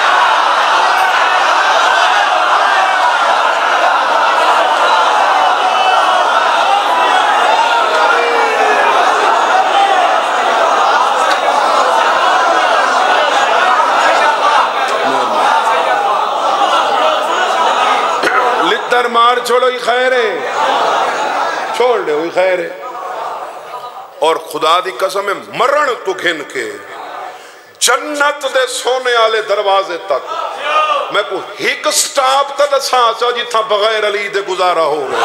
मार छोड़ो ही खैर है, छोड़ दे वही खैर है। और खुदा दी कसम है मरण तू घिन के जन्नत दे सोने वाले दरवाजे तक मैं को एक स्टॉप तक दसा चा जिथा बगैर अली दे गुजारा हो गया।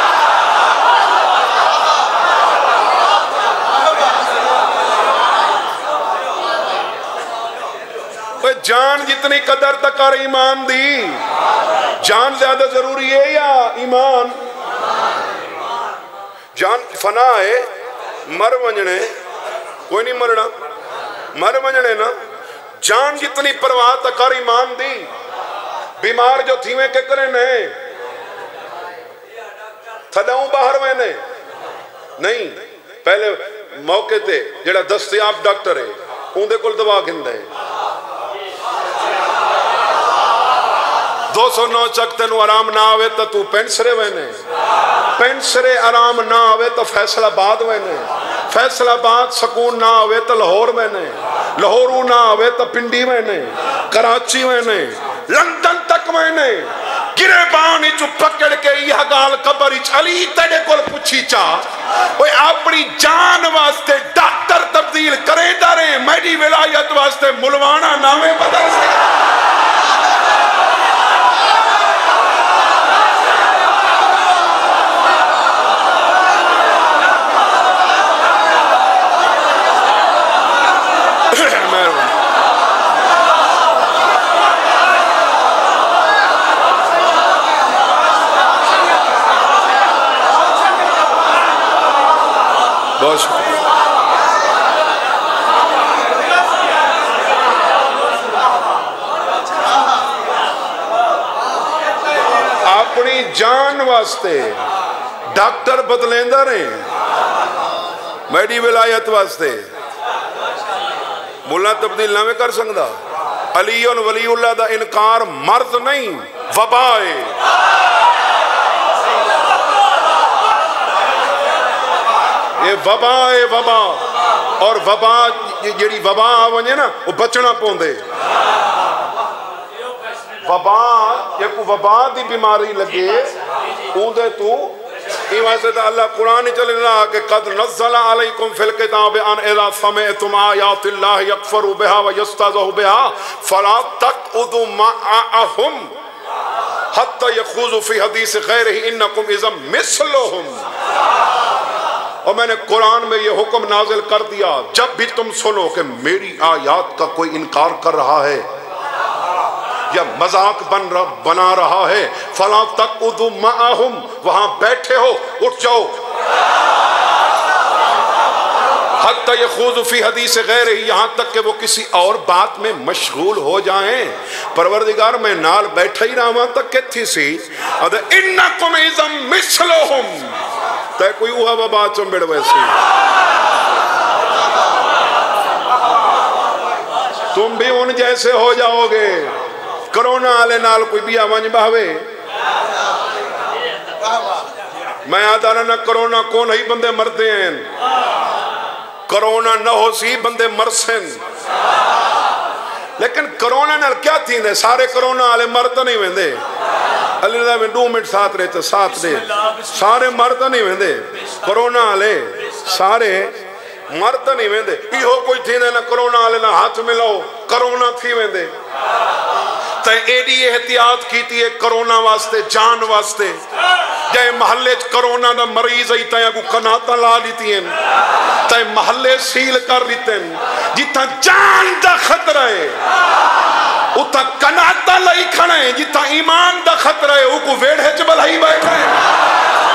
जान जितनी कदर तक कर ईमान दी, जान ज्यादा जरूरी है या ईमान? जान फना है, मर वंजने कोई नहीं मरना, मर वंजने ना। जान जितनी परवाह तक कर ईमान दी। बीमार जो थीवे के करे ने थदाऊ बाहर मैंने नहीं, पहले मौके ते जेड़ा दस्तयाब डॉक्टर है उनके कोल दवा गिंदे दो सौ नौ चक तेन आराम ना आवे तो तू पेंसरे वहने, पेंसरे आराम ना आवे तो फैसलाबाद वहने, फैसलाबाद सकून ना आवे तो लाहौर वहने, लाहौरू ना आवे तो पिंडी वहने, कराची वहने, लंदन तक वहने। गिरेबान चु पकड़ के यह गाल कबर अली तेरे को पूछी चा ओए अपनी जान वास्ते डॉक्टर तब्दील करे दारे मेरी विलायत वास्ते मुलवाना नामे बदल से। बहुत शुक्रिया। अपनी जान वास्ते डॉक्टर बदलेंदा रहे, मेरी विलायत वास्ते मुल्ला तब्दील ना में कर सकता। अली वलीउल्लाह दा इनकार मर्द नहीं वबाए, ये वबा है वबा, और वबा जेड़ी वबा आ वने ना वो बचना पौंदे। वबा जे को वबा दी बीमारी लगे उंदे तू इवासे तो अल्लाह कुरान चले ना कि कद नज़्ज़ल अलैकुम फिल किताब अन इज़ा समिअतुम आयातिल्लाह यकफरु बिहा व यस्तज़हु बिहा फला तक़उदु मअहुम हत्ता यख़ूज़ु फ़ी हदीस ग़ैरिही इन्नकुम इज़म मिस्लुहुम। और मैंने कुरान में ये हुक्म नाजिल कर दिया, जब भी तुम सुनो कि मेरी आयात का कोई इनकार कर रहा है या मजाक बन रहा, बना रहा है, फला तक़उदु मअहुम, वहां बैठे हो उठ जाओ, हत्ता यख़ूज़ु फ़ी हदीस ग़ैरिही, यहां तक कि वो किसी और बात में मशगूल हो जाएं। परवरदिगार मैं नाल बैठा ही रहा तक किथी सी अद इन्नकुम इज़म मिस्लुहुम, तै कोई उहा वबा चंबड़ वैसी, तुम भी उन जैसे हो जाओगे। कोरोना आले नाल कोई बिया वंज बहवे, मैं आता ना कोरोना कौन ही बंदे मरते हैं, कोरोना न हो सी बंदे मरसन, लेकिन कोरोना नाल क्या थी ने सारे कोरोना आले मर तो नहीं वेंदे, अल्लाह में दो मिनट साथ रहे तो साथ दे सारे मर तो नहीं वेंदे, कोरोना आले सारे मर तो नहीं वेंदे। इहो कोई थी ना कोरोना आले ना हाथ मिलाओ कोरोना थी वेंदे, तो एडी एहतियात की है कोरोना वास्ते, जान वास्ते। जै महल्ले कोरोना का मरीज आई तय अगू कनाता ला दी, तय महल्ले सील कर दिते, जिथा जान का खतरा है उता कनाता लाई खड़े, जिथा ईमान का खतरा है वो वेढ़े च बलाई बैठे है।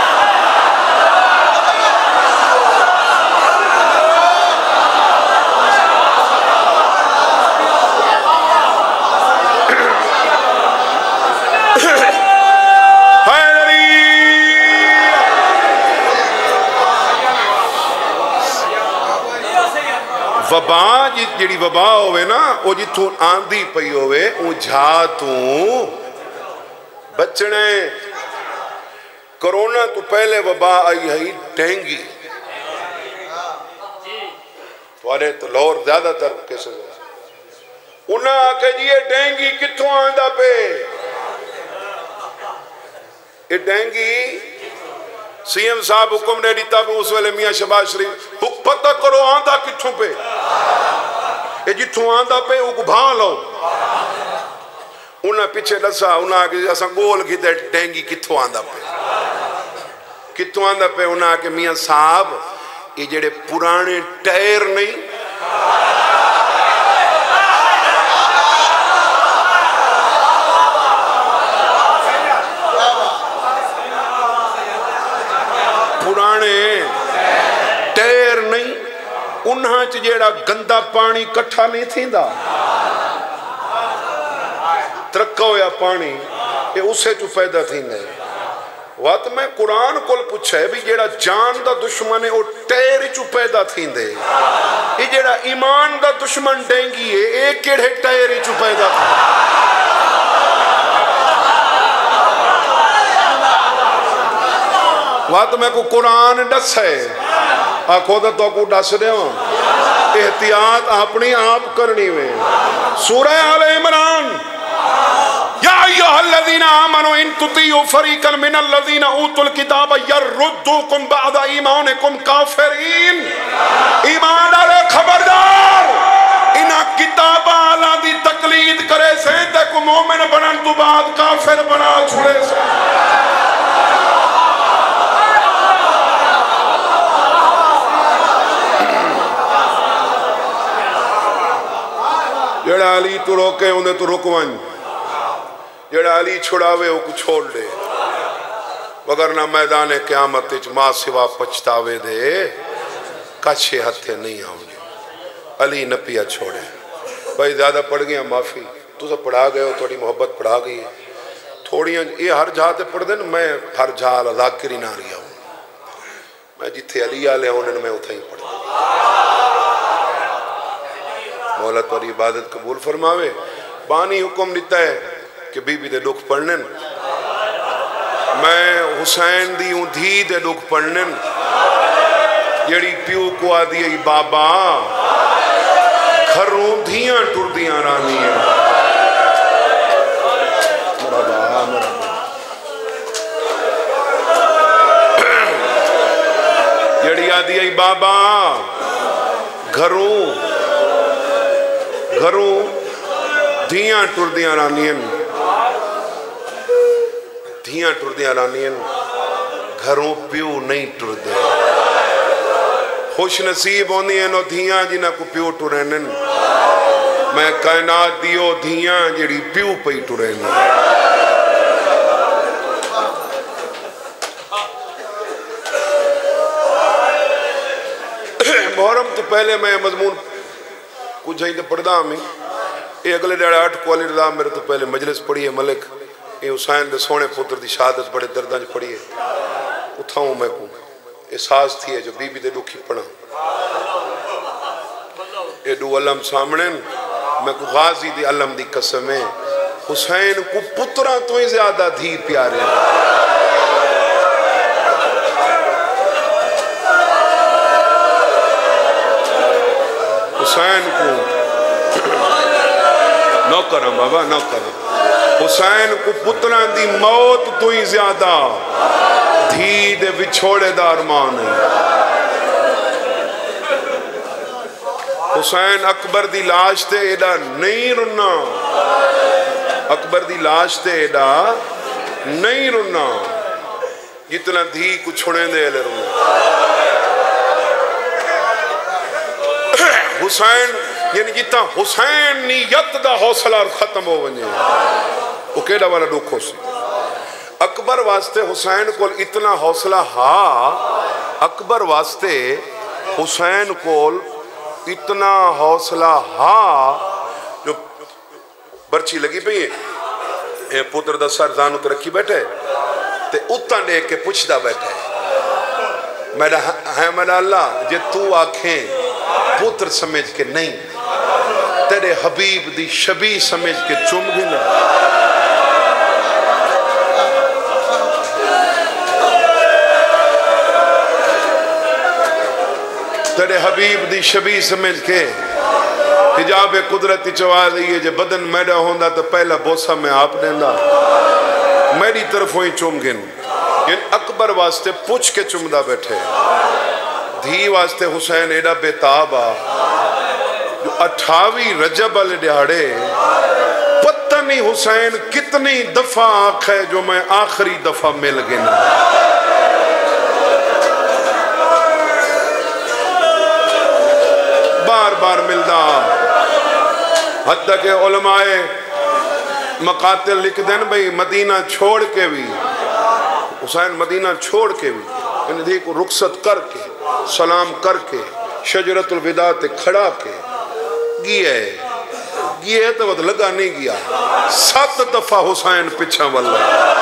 वबा जी वबा होवे ना वो जिथों आंदी पई होवे वो झा तू बचना। कोरोना तो पहले वबा आई है डेंगी, थोड़े तो लाहौर ज्यादातर किसे उन्हें आके जी ये डेंगी किथों आंदा पे, ये डेंगी सीएम साहब हुक्म ने दिता भी उस वेले मियां शहबाज शरीफ पता करो आंदा किथों पे, ये जिथों आंदा पे वो भा लो। उन्हें पीछे दसा उन्हें आके असा गोल की डेंगी किथों आंदा पे, किथों आंदा पे। उन्हें आके मियां साहब ये जेड़े पुराने टायर नहीं पुराने टायर नहीं उन्हां च जेड़ा गंदा पानी कट्ठा नहीं थींदा, तरक्का होया पानी ये उसे चु पैदा थींदा। वत मैं कुरान कोल पूछा भी जेड़ा जान दा दुश्मन है वो टायर चु पैदा थींदे, ये जेड़ा ईमान दा दुश्मन डेंगी है ये केड़े टायर चु पैदा वत मैं को कुरान दस है आखो तो तो को दस देवा, एहतियात अपनी आप करनी वे। सूरह आल इमरान या अय्युहल्लज़ीना आमनू इन तुतीउ फरीकन मिनल्लज़ीना ऊतुल किताब यर्रुद्दुकुम बअदा ईमानिकुम काफिरीन। ईमान वाले खबरदार, इना किताब आला दी तकलीद करे से ते को मोमिन बनन तो बाद काफिर बना छुड़े से। जेड़ा अली तू रोके उन्हें तू रुक वन, जेड़ा अली छुड़ावे वो छोड़ दे, वगरना मैदान क़यामत मां सिवा पछतावे दे कछे हथे नहीं आउंगे। अली न पिया छोड़े। भाई ज्यादा पढ़ गया माफी, तुझे पढ़ा गए हो, थोड़ी मोहब्बत पढ़ा गई है थोड़ियां ये हर जहा ते पढ़ देन, मैं हर जहा जाकिरी ना रही हूँ, मैं जिथे अली आले उन्होंने मैं उथे ही पढ़। मौला तुहारी इबादत कबूल फरमावे। बानी हुक्म दिता है कि बीबी दे दुख पढ़ने, मैं हुसैन दी धी दे दुख पढ़ने जड़ी प्यू को आदि आई बाबा घरों धियां टुरदियां रानियां जड़ी आदि आई बाबा घरों घरों धियां टुरदियां रानियन धियां टुरदियां रानियन घरों प्यू नहीं टुरदे। खुश नसीब होंदियां नो धियां जिन्हां को प्यू टुरन। मैं कायनात दियो धियां जड़ी प्यू पई टुरन। मुहर्रम तो पहले मैं मजमून कुछ ही तो पढ़दा मैं ये अगले ॾाड़े अठ क्वालिटी दा मेरे तो पहले मजलिस पढ़ी है मलिक ये हुसैन दे सोने पुत्र की शहादत बड़े दर्दां च पढ़ी है उठाऊं मैं को एहसास थी है जो बीबी दे दुखी पढ़ा एडू अलम सामने मैं को गाजी दे अलम दी कसम है हुसैन को पुत्रा तो ही ज्यादा धी प्यारे हुसैन को न करम बाबा न करम हुसैन को पुत्रा दी मौत तो ही ज्यादा धी दे विछोड़े दा अरमान है। हुसैन अकबर दी लाश ते एडा नहीं रुना अकबर दी लाश ते एडा नहीं रुना जितना धी को छोड़े दे ले रुना। हुसैन यानी जितना हुसैन नीयत दा हौसला खत्म हो वने वो केड़ा वाला दुख हो सी। अकबर वास्ते हुसैन को इतना हौसला हा अकबर वास्ते हुसैन को इतना हौसला हा जो बर्ची लगी पई है ए पुत्र दा सर जानू तो रखी बैठे ते उत्ता देख के पुछदा बैठे मेरा है मेरा अल्लाह जे तू आखे पुत्र समझ के नहीं तेरे हबीब दी शबी समझ के चुम गिना तेरे हबीब दी शबी समझ के हिजाब कुदरती चवा दी है जे बदन मैडा होंदा तो पहला बोसा मैं आप देंदा मेरी तरफों ही चुम गिन इन अकबर वास्ते पूछ के चुमदा बैठे धी वास्ते हुसैन एडा बेताब आ जो अठावी रजब वाले दिहाड़े पता नहीं हुसैन कितनी दफा आखे जो मैं आखिरी दफा मिल गया बार बार मिलदा हत्ता के उलमाए मकातिल लिख देन भाई मदीना छोड़ के भी हुसैन मदीना छोड़ के भी इन धी को रुखसत करके सलाम करके शजरतुल विदा ते खड़ा के गिए गिए तो बद लगा नहीं गया सात दफा हुसैन पिछा वाला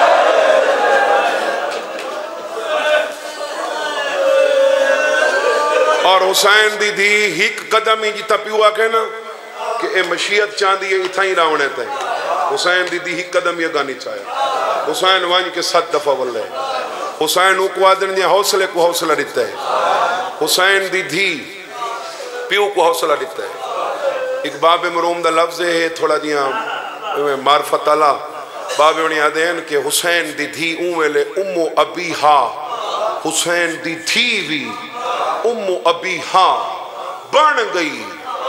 और हुसैन दी धी हिक कदम ही जिता पिया के ना कि ए मशीयत चांदी है इथा ही रावणे ते हुसैन दी धी हिक कदम ये गानी चाहे हुसैन वन के सात दफा वाले हुसैन को आदन दिया हौसले को हौसला देता है हुसैन दी धी प्यू को हौसला देता है। एक बाबे मरूम दा लफ्ज है थोड़ा जिया मार्फत अला बाबे उन्हें आदे हैं कि हुसैन दी धी उवेले उम्मो अबी हा हुसैन दी धी भी उम्मो अबी हा बन गई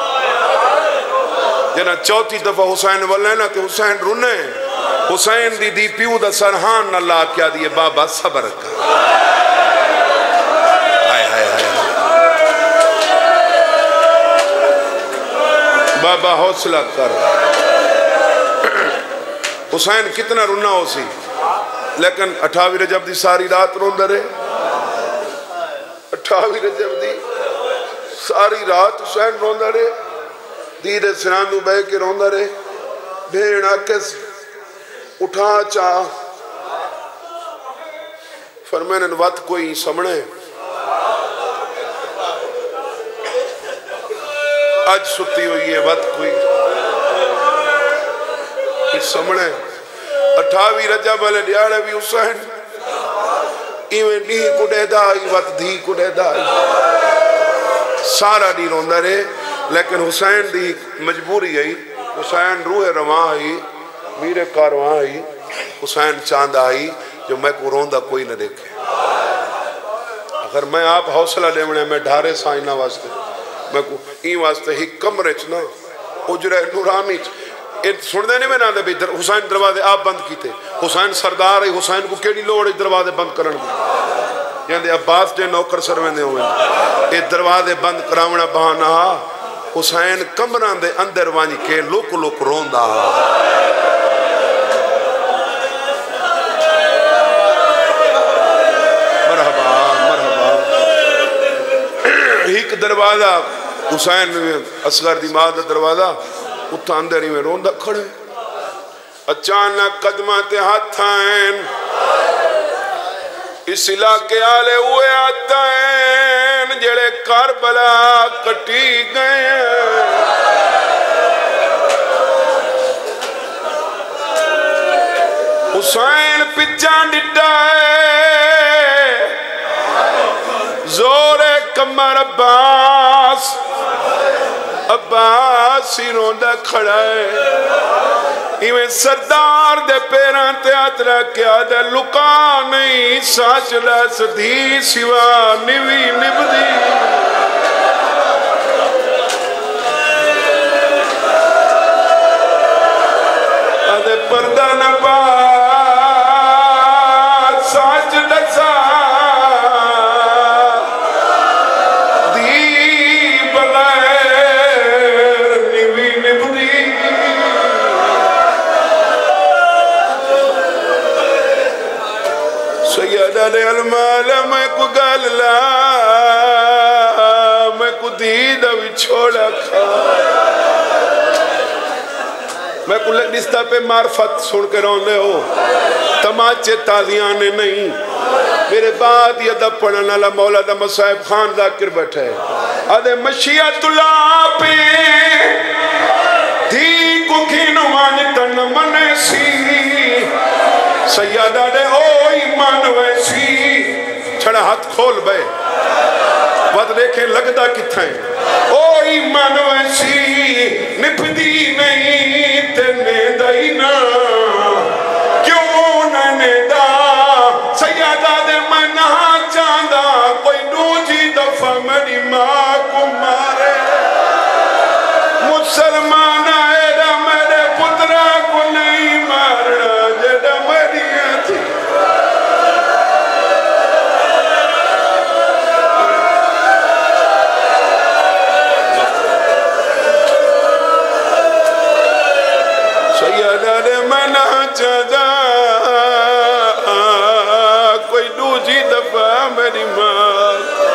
जना चौथी दफा हुसैन वाले ना तो हुसैन रुने हुसैन दी दी प्यू दा सरहान न ला क्या दिए बाबा सबर कर हाय हाय हाय बाबा हौसला कर हुसैन कितना रुना हो सी लेकिन अठावी रजब दी सारी रात रोंदा रहे अठावी रजब दी सारी रात हुसैन रोंदा रहे दी दे सिरानू बह के रोंदा रहे भेड़ आके उठा चा फरमाने वत कोई समणे आज सुती हुई है वत कोई समणे अठावी रजब वाले दिहाड़े भी हुसैन इवें डी कुडेदा वत धी कुडेदा सारा डी रोंदा रहे, लेकिन हुसैन दी मजबूरी आई, हुसैन रूह रवां आई, मीरे कारवां आई, हुसैन चांदा आई जो मैं को रोंदा कोई न देखे। अगर मैं आप हौसला देवने में ढारे साइना वास्ते मैं को ई वास्ते ही कमरे च ना उजरे नूरानी सुनते नहीं मैं ना भी हुसैन दरवाजे आप बंद किए, हुसैन सरदार है, हुसैन को केड़ी लोड़ दरवाजे बंद करने की, कहते अब्बास के नौकर सरवेंदे हुए ये दरवाजे बंद करावना बहाना, हुसैन कमरा दे अंदर वंज के लुक लुक रोंदा। मरहबा मरहबा। एक दरवाजा हुसैन असगर दी मां दा दरवाजा उत अंदर ही में रोंदा खड़े, अचानक कदमा ते हाथ आन इस इलाके आले हुए आता है जेड़े करबला कटी गए। हुसैन पिछा डिटा है जोरे कमर अब्बास, अब्बास ही रोंदा खड़ा है, इवें सरदार दे पैरां ते हाथ रखया दे लुका नहीं सच दस धी सिवा निवी निभदी। अदे पर्दा न पा सच दसा मैं को गल ला मैं को दीद छोड़ा खा मैं को रिश्ता पे मार्फत सुन के रोंदे हो, तमाचे तालियां ने नहीं। मेरे बाद ये अदब पढ़ने वाला मौला दा मसाहिब खान जाकिर बैठा है, अदे मशियतुल्ला पे धी को खिनवान तन मने सी सैयदा दे ओ ईमान वैसी छड़ा हाथ खोल बे वत देखे लगदा किथे ओ ईमान वैसी निभदी नहीं तेने दई ना क्यों नने दा सैयदा दे मना चांदा कोई दूजी दफा मेरी मां को मारे मुसलमान है दा मेरे पुत्रा को नहीं मारना जेड़ा कोई दूजी दफा मेरी मां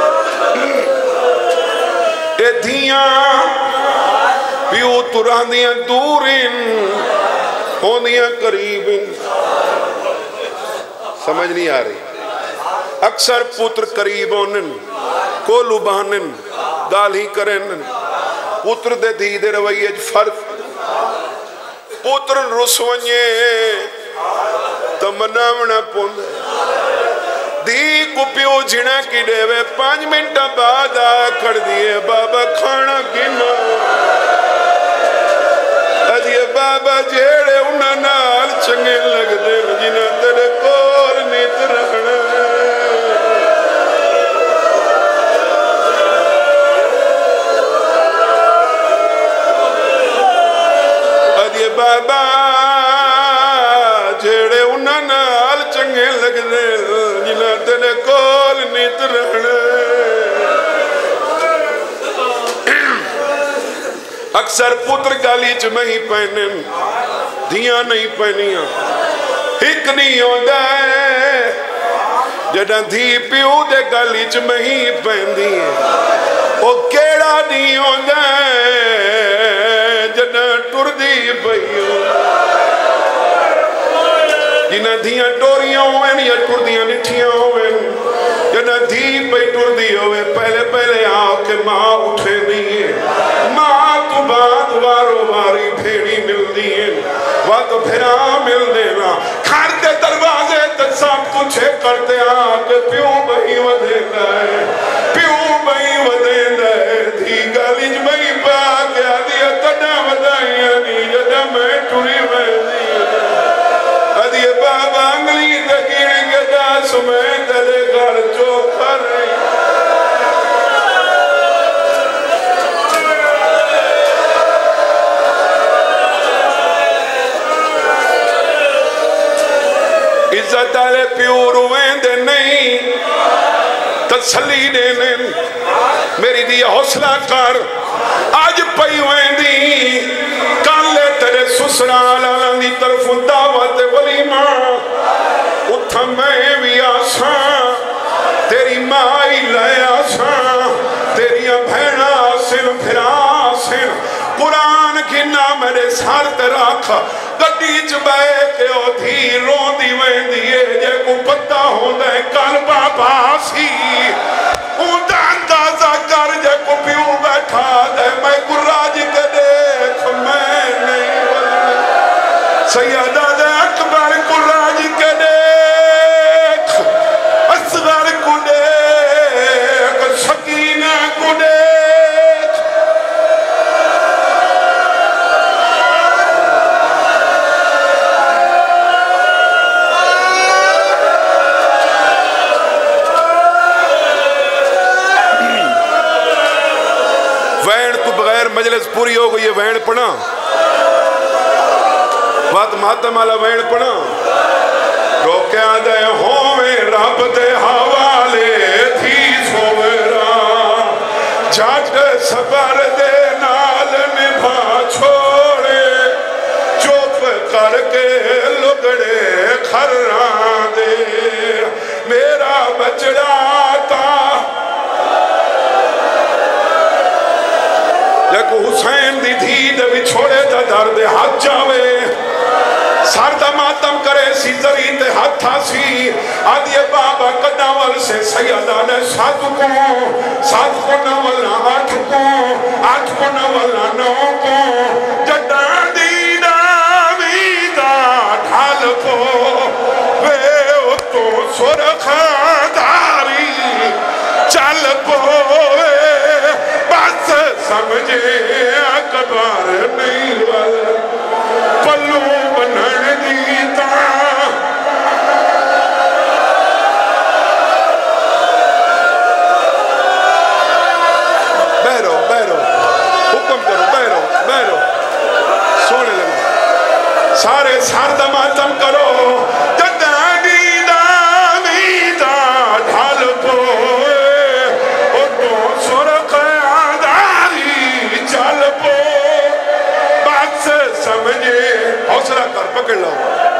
धियां प्यू तुरांदियां दूर होंदियां करीब। समझ नहीं आ रही। अक्सर पुत्र करीब होनन कोलू बहनन गाल ही करन, पुत्र दे धी दे रवैये फर्क। पुत्र रुस वने तो मनावना पौंदा, धी को प्यो झिना की देवे पांच मिनट बाद आ कर दिए बाबा खाना गिना अजे बाबा जेड़े उन्हां नाल चंगे लगदे जिन्हां तेरे कोल नित रहना। अजे बाबा जेड़े उन्हां नाल चंगे लगदे जिन्हां तेरे कोल नित रहना। अक्सर पुत्र गाली च नहीं पहने धियां नहीं पहनिया, एक नहीं होता है जदा धी प्यो दे गाली च नहीं पहनदी है। ओ केड़ा नहीं होता है जदा टुरदी पई जिन्हां धियां टोरियां होवन या टुरदियां निठियां होवन, जदा धी पई टुरदी होवे पहले पहले आके मां उठे नहीं है, मां बाद वारो वारी फेड़ी मिलती है वत फिरा मिल देना पूछे करते आके प्यो बही वधेंदा है प्यो बही वधेंदा है धी गालिज बही पा के आदि तड़ा वधाइयां नी जदा मैं टुरी वेंदी आदि बाबा अंगली तकीण के दास मैं तेरे घर चोखा रही इज्जत वाले प्यो रोवेंदे नहीं तसली देने मेरी दी हौसला कर आज पई वेंदी कल तेरे ससुराल वालों की तरफ दावत वलीमा उठ मैं भी आसा तेरी माई ले आसा तेरिया भैणा आसिन फिरा आसिन कुरान की ना मेरे सर ते रख गड्डी च बह के ओ धी रोंदी वेंदी है जे को पता होंदा है कल बाबा सी उंदा अंदाजा कर जे को प्यो बैठा दे मैं गुराज के देख मैं नहीं वलना सैयदा दे अकबर गुराज के देख असगर को देख सकीना को देख मजलिस पूरी हो गई है वैन पढ़ा बात मातम वाला वैन पढ़ा रोक्या दे होवे रब दे हवाले थी सोवरा जट सबर दे नाल निभा छोड़े चुप करके लुगड़े खर्रा दे मेरा बचड़ा ता हुसैन दी धी दे विछोड़े दा दर्द हाथ जावे सर दा मातम करे सी जरी ते हाथ सी आदि बाबा कदावल से सैयदा ने सात को सात को नवल आठ को आठ को नवल नौ को जड्डा दी दावी दा ढाल को वे तो सुरखादारी चल पो बस समझे अकबर नहीं वाल पल्लू बनन दीता बैरो बैरो हुक्म करो बैरो बैरो सोने लगे सारे सारदा मातम करो हौसला कर पकड़ लो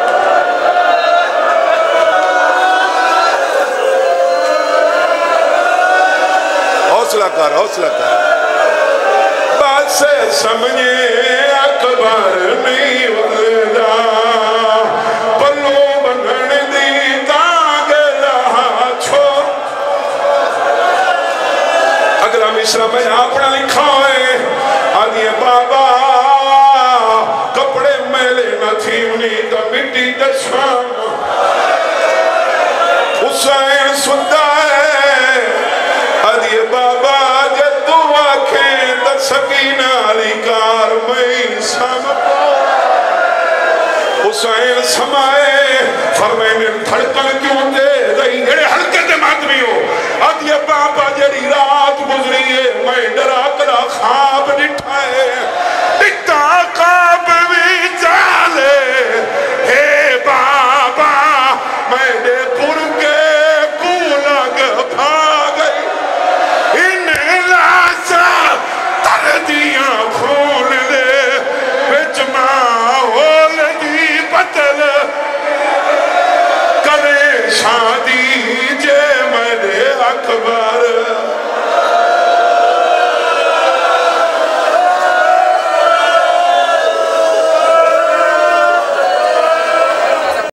हौसला कर हौसला कर बात से समझे अकबर नहीं वलदा पल्लू बनन दी ताग रहा छो अगला मिश्रा मैं अपना लिखा है आदि बाबा कपड़े मैले न थी उन्हीं तो मिट्टी दशा हुसैन सुनता है अरे बाबा जब तू आखे तो सकीना अली कार में सम हुसैन समाए फरमाए धड़कन क्यों दे रही जेड़े हल्के दिमाग में हो अरे बाबा जड़ी रात गुजरी है मैं डरा कर ख्वाब दिखा है